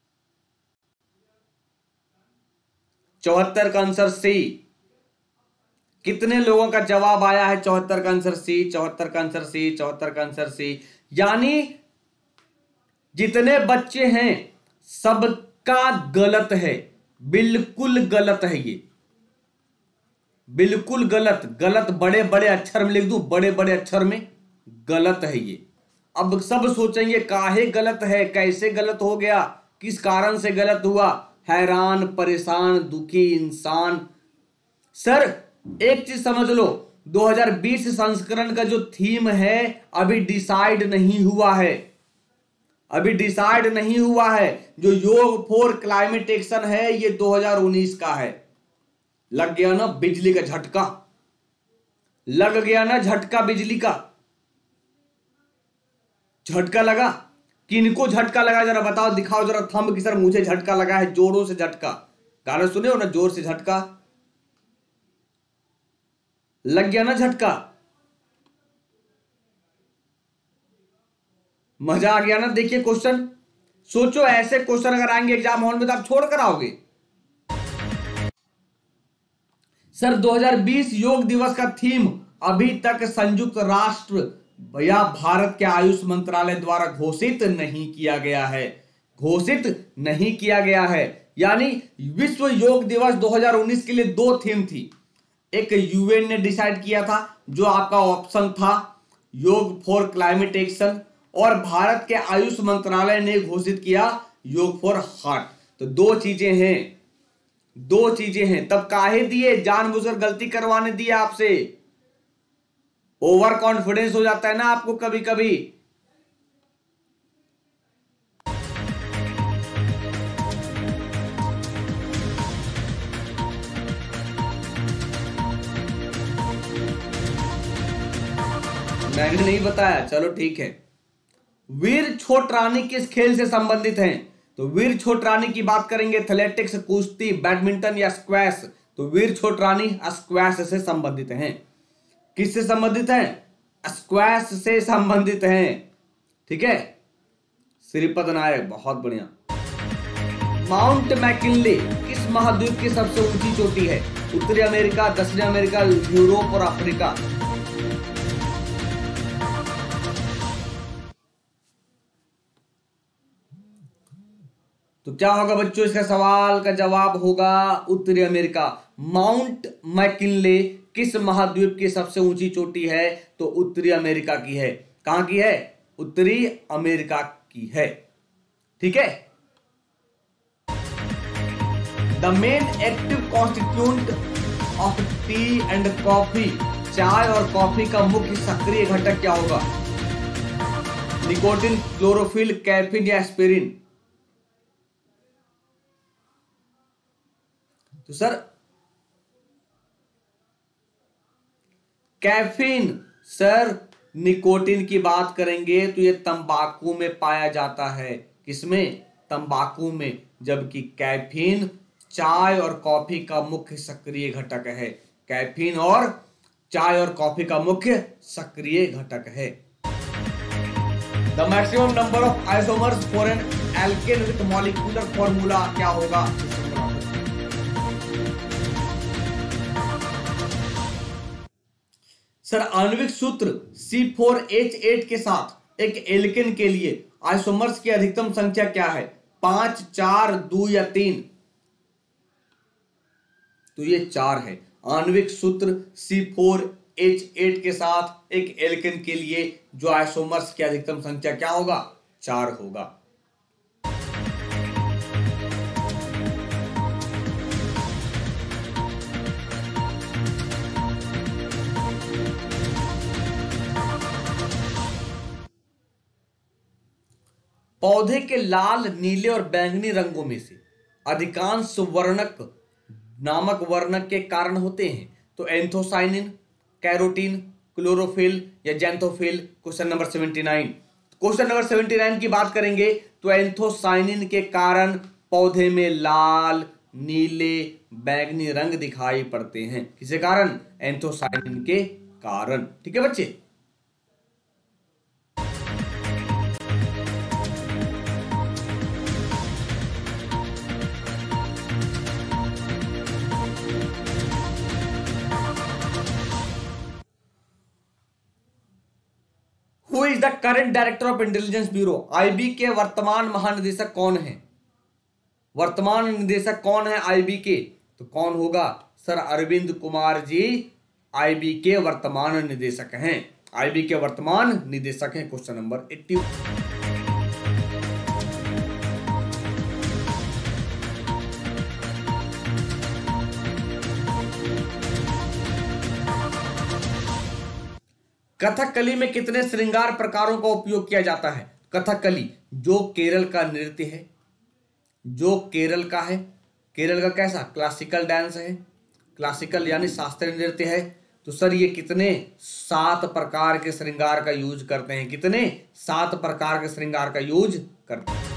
चौहत्तर का आंसर सी, कितने लोगों का जवाब आया है? चौहत्तर का आंसर सी, चौहत्तर का आंसर सी, चौहत्तर का आंसर सी। यानी जितने बच्चे हैं सबका गलत है, बिल्कुल गलत है ये, बिल्कुल गलत। गलत बड़े बड़े अक्षर में लिख दूं, बड़े बड़े अक्षर में, गलत है ये। अब सब सोचेंगे काहे गलत है, कैसे गलत हो गया, किस कारण से गलत हुआ? हैरान, परेशान, दुखी इंसान। सर एक चीज समझ लो, दो हज़ार बीस संस्करण का जो थीम है अभी डिसाइड नहीं हुआ है, अभी डिसाइड नहीं हुआ है। जो योग फॉर क्लाइमेट एक्शन है ये दो हज़ार उन्नीस का है। लग गया ना बिजली का झटका, लग गया ना झटका, बिजली का झटका लगा। किनको झटका लगा जरा बताओ, दिखाओ जरा थंब कि सर मुझे झटका लगा है, जोरों से झटका। गाना सुने हो ना, जोर से झटका, लग गया ना झटका, मजा आ गया ना। देखिए क्वेश्चन, सोचो ऐसे क्वेश्चन अगर आएंगे एग्जाम हॉल में तो आप छोड़ कर आओगे। सर दो हज़ार बीस योग दिवस का थीम अभी तक संयुक्त राष्ट्र या भारत के आयुष मंत्रालय द्वारा घोषित नहीं किया गया है, घोषित नहीं किया गया है। यानी विश्व योग दिवस दो हज़ार उन्नीस के लिए दो थीम थी, एक यूएन ने डिसाइड किया था जो आपका ऑप्शन था योग फॉर क्लाइमेट एक्शन, और भारत के आयुष मंत्रालय ने घोषित किया योग फॉर हार्ट। तो दो चीजें हैं, दो चीजें हैं। तब काहे दिए, जानबूझकर गलती करवाने दिए आपसे। ओवर कॉन्फिडेंस हो जाता है ना आपको कभी कभी। मैंने नहीं बताया, चलो ठीक है। वीर छोटरानी किस खेल से संबंधित हैं? तो वीर छोटरानी की बात करेंगे एथलेटिक्स, कुश्ती, बैडमिंटन या स्क्वैश। तो वीर छोटरानी स्क्वैश से संबंधित हैं। किससे संबंधित हैं? स्क्वैश से संबंधित हैं। ठीक है, श्रीपद नायक, बहुत बढ़िया। माउंट मैकिनले किस महाद्वीप की सबसे ऊंची चोटी है? उत्तरी अमेरिका, दक्षिण अमेरिका, यूरोप और अफ्रीका। तो क्या होगा बच्चों, इसका सवाल का जवाब होगा उत्तरी अमेरिका। माउंट मैकिनले किस महाद्वीप की सबसे ऊंची चोटी है? तो उत्तरी अमेरिका की है। कहां की है? उत्तरी अमेरिका की है। ठीक है। The main active constituent of tea and coffee, चाय और कॉफी का मुख्य सक्रिय घटक क्या होगा? निकोटिन, क्लोरोफिल, कैफीन या एस्पिरिन। तो सर कैफीन। सर निकोटिन की बात करेंगे तो यह तंबाकू में पाया जाता है। किसमें? तंबाकू में। जबकि कैफीन चाय और कॉफी का मुख्य सक्रिय घटक है। कैफीन और चाय और कॉफी का मुख्य सक्रिय घटक है। The maximum number of isomers for an alkane with molecular formula क्या होगा? सर आणविक सूत्र सी फोर एच एट के साथ एक एल्केन के लिए आइसोमर्स की अधिकतम संख्या क्या है? पांच, चार, दो या तीन? तो ये चार है। आणविक सूत्र सी फोर एच एट के साथ एक एल्केन के लिए जो आइसोमर्स की अधिकतम संख्या क्या होगा? चार होगा। पौधे के लाल, नीले और बैंगनी रंगों में से अधिकांश वर्णक नामक वर्णक के कारण होते हैं। तो एंथोसाइनिन, कैरोटीन, क्लोरोफिल या xanthophyll. Question number seventy nine. Question number seventy nine की बात करेंगे तो एंथोसाइनिन के कारण पौधे में लाल, नीले, बैंगनी रंग दिखाई पड़ते हैं। किसके कारण? एंथोसाइनिन के कारण। ठीक है बच्चे। Is the current director of intelligence bureau? IB के वर्तमान महानिदेशक कौन है? वर्तमान निदेशक कौन है आईबी के? तो कौन होगा सर? अरविंद कुमार जी आईबी के वर्तमान निदेशक हैं। आईबी के वर्तमान निदेशक हैं। Question number eighty. कथकली में कितने श्रृंगार प्रकारों का उपयोग किया जाता है? कथकली जो केरल का नृत्य है, जो केरल का है, केरल का कैसा क्लासिकल डांस है, क्लासिकल यानी शास्त्रीय नृत्य है। तो सर ये कितने सात प्रकार के श्रृंगार का यूज करते हैं? कितने सात प्रकार के श्रृंगार का यूज करते हैं।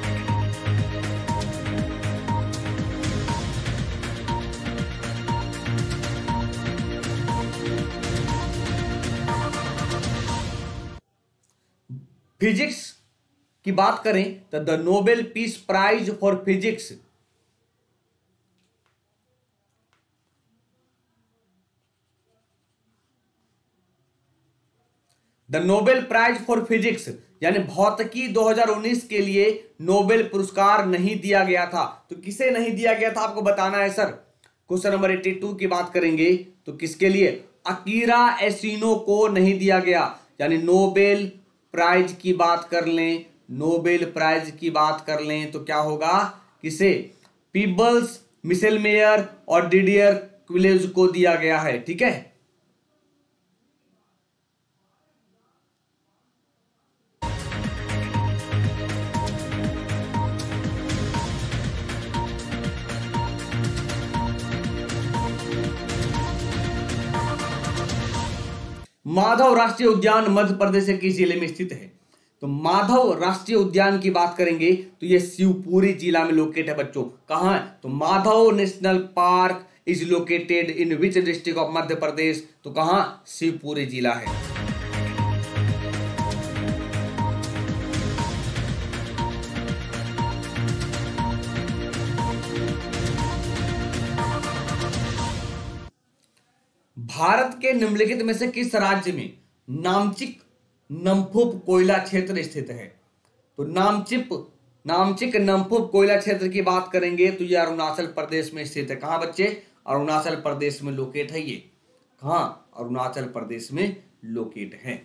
फिजिक्स की बात करें तो the Nobel peace prize for physics the Nobel prize for physics यानी भौतिकी दो हज़ार उन्नीस के लिए नोबेल पुरस्कार नहीं दिया गया था। तो किसे नहीं दिया गया था आपको बताना है सर। क्वेश्चन नंबर बयासी की बात करेंगे तो किसके लिए? अकीरा एसिनो को नहीं दिया गया। यानी नोबेल प्राइज की बात कर लें, नोबेल प्राइज की बात कर लें तो क्या होगा? किसे? पीबल्स, मिशेल मेयर और डिडियर क्विलेज को दिया गया है। ठीक है। माधव राष्ट्रीय उद्यान मध्य प्रदेश के किस जिले में स्थित है? तो माधव राष्ट्रीय उद्यान की बात करेंगे तो ये शिवपुरी जिला में लोकेट है बच्चों। कहां है? तो Madhav national park is located in which district of Madhya Pradesh? तो कहां? शिवपुरी जिला है। भारत के निम्नलिखित में से किस राज्य में नामचिक नमफुप कोयला क्षेत्र स्थित है? तो नामचिप नामचिक नमफुप कोयला क्षेत्र की बात करेंगे तो यह अरुणाचल प्रदेश में स्थित है। कहां बच्चे? अरुणाचल प्रदेश में लोकेट है। ये कहां? अरुणाचल प्रदेश में लोकेट है।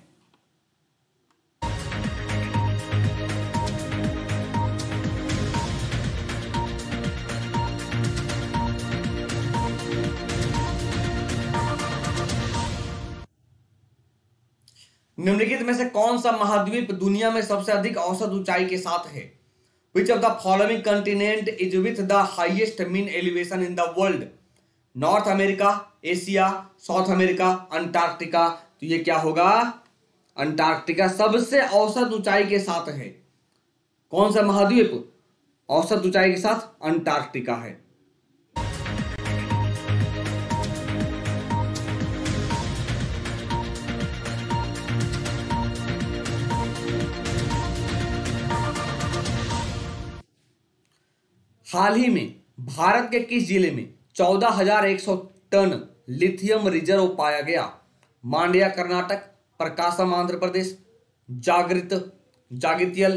निम्नलिखित में से कौन सा महाद्वीप दुनिया में सबसे अधिक औसत ऊंचाई के साथ है? Which of the following continent is with the highest mean elevation in the world? North America, Asia, South America, Antarctica. तो ये क्या होगा? अंटार्कटिका सबसे औसत ऊंचाई के साथ है। कौन सा महाद्वीप औसत ऊंचाई के साथ? अंटार्कटिका है। हाल ही में भारत के किस जिले में चौदह हजार एक सौ टन लिथियम रिजर्व पाया गया? मांड्या कर्नाटक, प्रकाशम आंध्र प्रदेश, जागृत जागितियल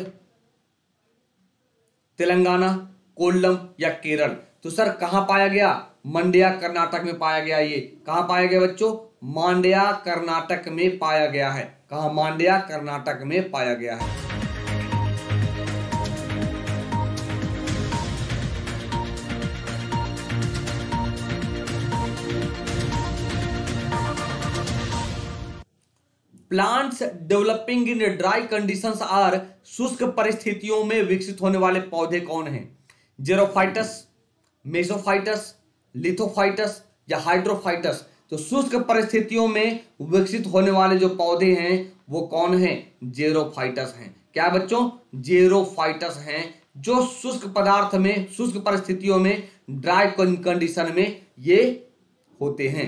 तेलंगाना, कोल्लम या केरल? तो सर कहां पाया गया? मांड्या कर्नाटक में पाया गया। ये कहां पाया गया बच्चों? मांड्या कर्नाटक में पाया गया है। कहां? मांड्या कर्नाटक में पाया गया है। Plants developing in dry conditions are शुष्क परिस्थितियों में विकसित होने वाले पौधे कौन हैं? जेरोफाइटस, मेसोफाइटस, लिथोफाइटस या हाइड्रोफाइटस? तो शुष्क परिस्थितियों में विकसित होने वाले जो पौधे हैं वो कौन हैं? जेरोफाइटस हैं। क्या बच्चों? जेरोफाइटस हैं जो शुष्क पदार्थ में, शुष्क परिस्थितियों में, ड्राई कंडीशन में ये होते हैं।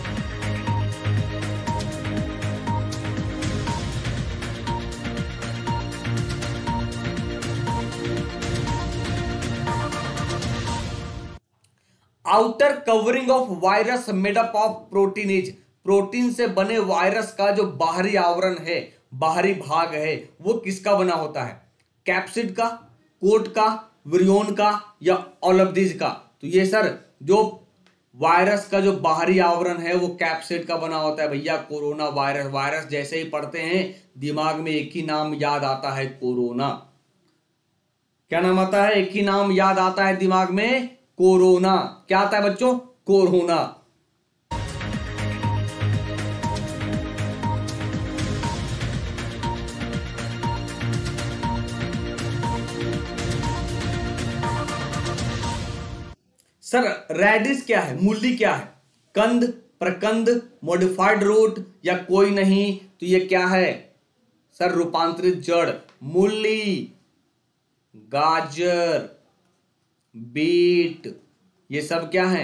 Outer covering of virus made up of proteins. Protein से बने वायरस का जो बाहरी आवरण है बाहरी भाग है वो किसका बना होता है? कैप्सिड का, कोट का, विरियोन का या ऑल ऑफ दीज का? तो ये सर जो वायरस का जो बाहरी आवरण है वो कैप्सिड का बना होता है भैया। कोरोना वायरस, वायरस जैसे ही पढ़ते हैं दिमाग में एक ही नाम याद आता है, कोरोना। क्या नाम आता है? एक ही नाम याद आता है दिमाग में, कोरोना। क्या आता है बच्चों? कोरोना। सर रेडिस क्या है? मूली क्या है? कंद, प्रकंद, मॉडिफाइड रूट या कोई नहीं? तो ये क्या है सर? रूपांतरित जड़। मूली, गाजर, बीट, ये सब क्या है?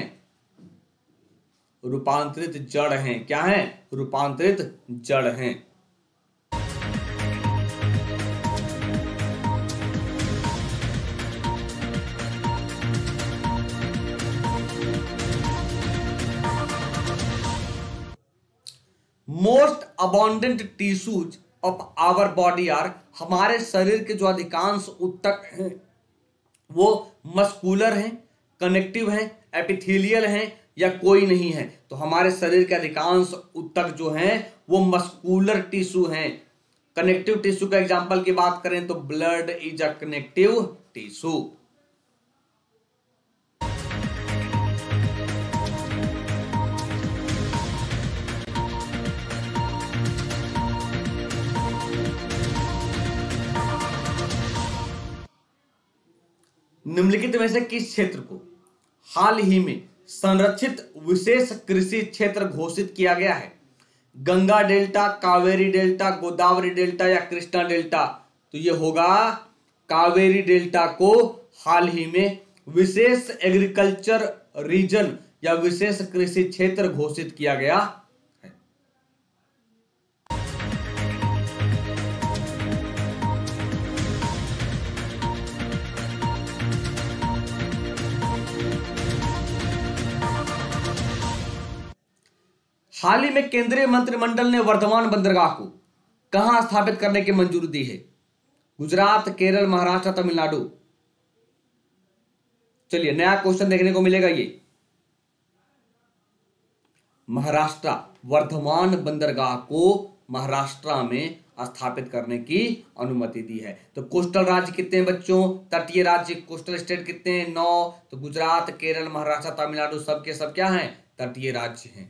रूपांतरित जड़ हैं। क्या है? रूपांतरित जड़ हैं। Most abundant tissues of our body are, हमारे शरीर के जो अधिकांश ऊतक हैं वो मस्कुलर हैं, कनेक्टिव हैं, एपिथेलियल हैं या कोई नहीं है? तो हमारे शरीर के अधिकांश ऊतक जो हैं वो मस्कुलर टिश्यू हैं। कनेक्टिव टिश्यू का एग्जांपल की बात करें तो blood is a connective tissue. निम्नलिखित में से किस क्षेत्र को हाल ही में संरक्षित विशेष कृषि क्षेत्र घोषित किया गया है? Ganga delta, Kaveri delta, Godavari delta या कृष्णा डेल्टा? तो ये होगा कावेरी डेल्टा को हाल ही में विशेष एग्रीकल्चर रीजन या विशेष कृषि क्षेत्र घोषित किया गया है। हाल ही में केंद्रीय मंत्रिमंडल ने वर्धमान बंदरगाह को कहां स्थापित करने की मंजूरी दी है? गुजरात, केरल, महाराष्ट्र, तमिलनाडु? चलिए नया क्वेश्चन देखने को मिलेगा। ये महाराष्ट्र, वर्धमान बंदरगाह को महाराष्ट्र में स्थापित करने की अनुमति दी है। तो कोस्टल राज्य कितने हैं बच्चों? तटीय राज्य कोस्टल स्टेट कितने हैं? नौ। तो गुजरात, केरल, महाराष्ट्र, तमिलनाडु सब के सब क्या हैं? तटीय राज्य हैं।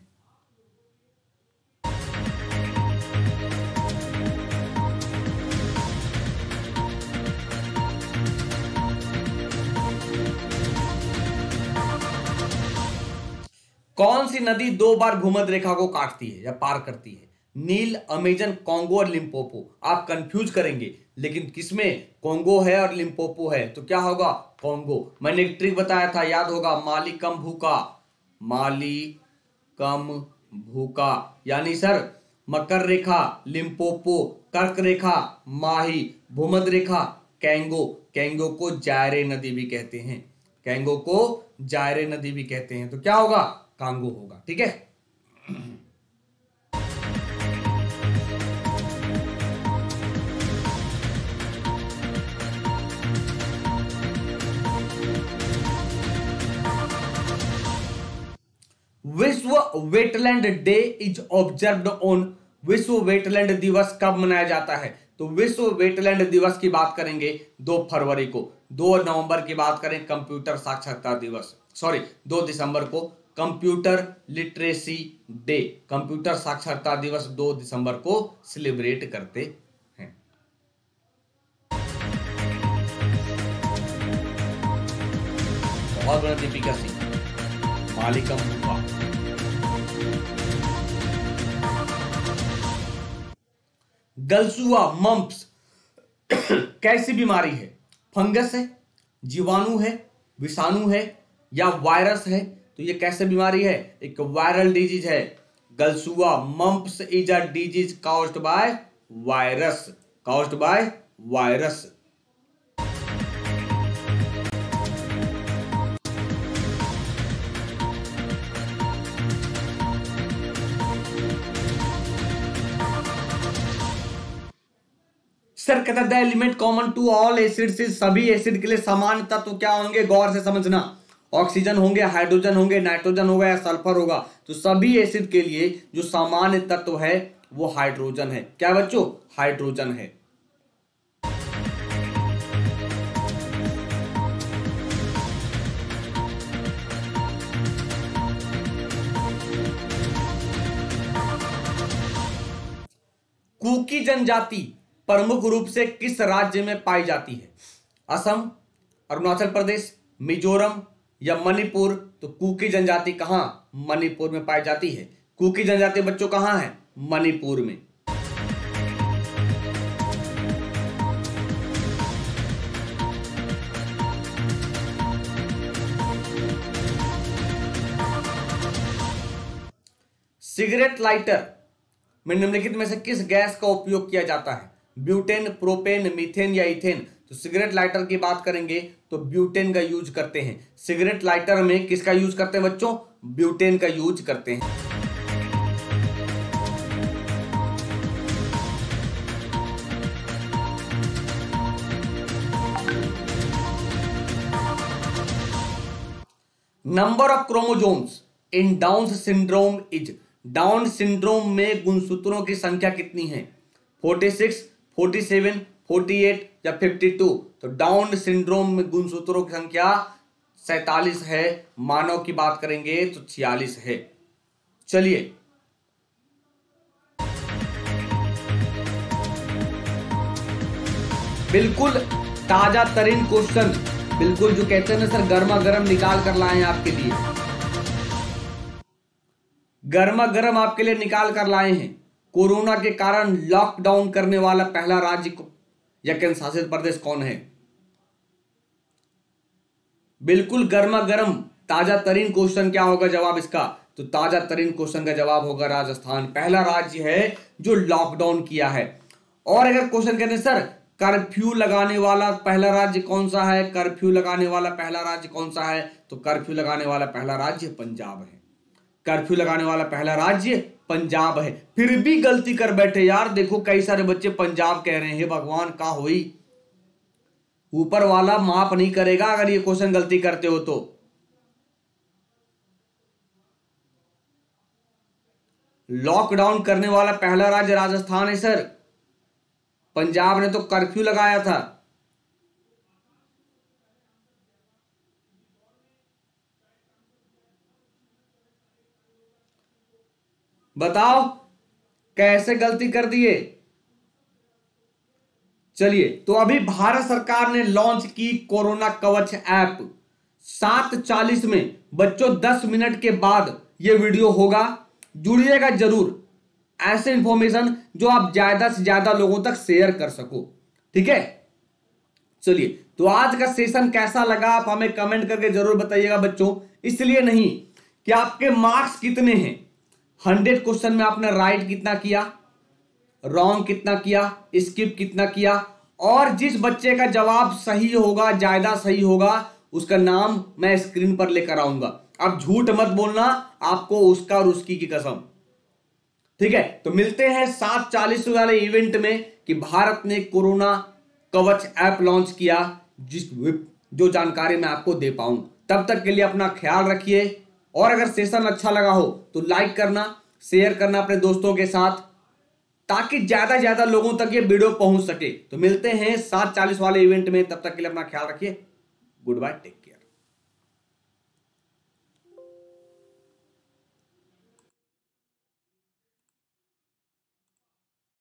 कौन सी नदी दो बार भूमध्य रेखा को काटती है या पार करती है? नील, अमेजन, कॉन्गो और लिम्पोपो? आप कंफ्यूज करेंगे लेकिन किसमें कॉन्गो है और लिम्पोपो है? तो क्या होगा? कॉन्गो। मैंने एक ट्रिक बताया था, याद होगा, माली कम भूखा, माली कम भूखा। यानी सर मकर रेखा लिम्पोपो, कर्क रेखा माही, भूमध्य रेखा कैंगो। कैंगो को जायरे नदी भी कहते हैं, कैंगो को जायरे नदी भी कहते हैं। तो क्या होगा? कांगो होगा। ठीक है। विश्व wetland day is observed on, विश्व वेटलैंड दिवस कब मनाया जाता है? तो विश्व वेटलैंड दिवस की बात करेंगे दो फरवरी को। दो नवंबर की बात करें कंप्यूटर साक्षरता दिवस, सॉरी दो दिसंबर को कंप्यूटर लिटरेसी डे, कंप्यूटर साक्षरता दिवस दो दिसंबर को सेलिब्रेट करते हैं। बहुत बड़ा दीपिका सिंह, मालिकम भूपा। गलसुआ मम्प्स कैसी बीमारी है? फंगस है, जीवाणु है, विषाणु है या वायरस है? तो ये कैसे बीमारी है? एक वायरल डिजीज है। गलसुआ mumps is a disease caused by virus, caused by virus. Sir कहता है the element common to all acids, सभी एसिड के लिए समान तत्व तो क्या होंगे, गौर से समझना। ऑक्सीजन होंगे, हाइड्रोजन होंगे, नाइट्रोजन होगा या सल्फर होगा। तो सभी एसिड के लिए जो सामान्य तत्व है वो हाइड्रोजन है। क्या बच्चों, हाइड्रोजन है। कुकी जनजाति प्रमुख रूप से किस राज्य में पाई जाती है? असम, अरुणाचल प्रदेश, मिजोरम या मणिपुर। तो कुकी जनजाति कहां, मणिपुर में पाई जाती है। कुकी जनजाति बच्चों कहां है, मणिपुर में। सिगरेट लाइटर में निम्नलिखित में से किस गैस का उपयोग किया जाता है? ब्यूटेन, प्रोपेन, मीथेन या इथेन। तो सिगरेट लाइटर की बात करेंगे तो ब्यूटेन का यूज करते हैं। सिगरेट लाइटर में किसका यूज करते हैं बच्चों, ब्यूटेन का यूज करते हैं। Number of chromosomes in Down syndrome is, Down syndrome में गुणसूत्रों की संख्या कितनी है? छियालीस, सैंतालीस, अड़तालीस या बावन। तो डाउन सिंड्रोम में गुणसूत्रों की संख्या सैंतालीस है। मानव की बात करेंगे तो छियालीस है। चलिए बिल्कुल ताजा तरीन क्वेश्चन, बिल्कुल जो कहते हैं ना सर गर्मा गर्म निकाल कर लाए हैं आपके लिए, गर्मा गर्म आपके लिए निकाल कर लाए हैं। कोरोना के कारण लॉकडाउन करने वाला पहला राज्य या केंद्र शासित प्रदेश कौन है? बिल्कुल गर्मा गर्म ताजा तरीन क्वेश्चन क्या होगा जवाब इसका? तो ताजा तरीन क्वेश्चन का जवाब होगा राजस्थान, पहला राज्य है जो लॉकडाउन किया है। और अगर क्वेश्चन कहते हैं सर कर्फ्यू लगाने वाला पहला राज्य कौन सा है, कर्फ्यू लगाने वाला पहला राज्य कौन सा है? तो कर्फ्यू लगाने वाला पहला राज्य पंजाब है। कर्फ्यू लगाने वाला पहला राज्य पंजाब है। फिर भी गलती कर बैठे यार, देखो कई सारे बच्चे पंजाब कह रहे हैं। भगवान का होई, ऊपर वाला माफ नहीं करेगा अगर ये क्वेश्चन गलती करते हो तो। लॉकडाउन करने वाला पहला राज्य राजस्थान है सर, पंजाब ने तो कर्फ्यू लगाया था। बताओ कैसे गलती कर दिए। चलिए तो अभी भारत सरकार ने लॉन्च की कोरोना कवच ऐप। सात चालीस में बच्चों दस मिनट के बाद यह वीडियो होगा, जुड़िएगा जरूर। ऐसे इंफॉर्मेशन जो आप ज्यादा से ज्यादा लोगों तक शेयर कर सको, ठीक है। चलिए तो आज का सेशन कैसा लगा आप हमें कमेंट करके जरूर बताइएगा बच्चों। इसलिए नहीं कि आपके मार्क्स कितने हैं, हंड्रेड क्वेश्चन में आपने राइट कितना किया, रॉन्ग कितना किया, स्किप कितना किया, और जिस बच्चे का जवाब सही होगा, ज्यादा सही होगा, उसका नाम मैं स्क्रीन पर लेकर आऊंगा। अब झूठ मत बोलना, आपको उसका और उसकी की कसम, ठीक है। तो मिलते हैं सात चालीस वाले इवेंट में कि भारत ने कोरोना कवच ऐप लॉन्च किया, जिस जो जानकारी मैं आपको दे पाऊं। तब तक के लिए अपना ख्याल रखिए, और अगर सेशन अच्छा लगा हो तो लाइक करना, शेयर करना अपने दोस्तों के साथ, ताकि ज्यादा ज्यादा लोगों तक ये वीडियो पहुंच सके। तो मिलते हैं सात चालीस वाले इवेंट में, तब तक के लिए अपना ख्याल रखिए। Goodbye, take care.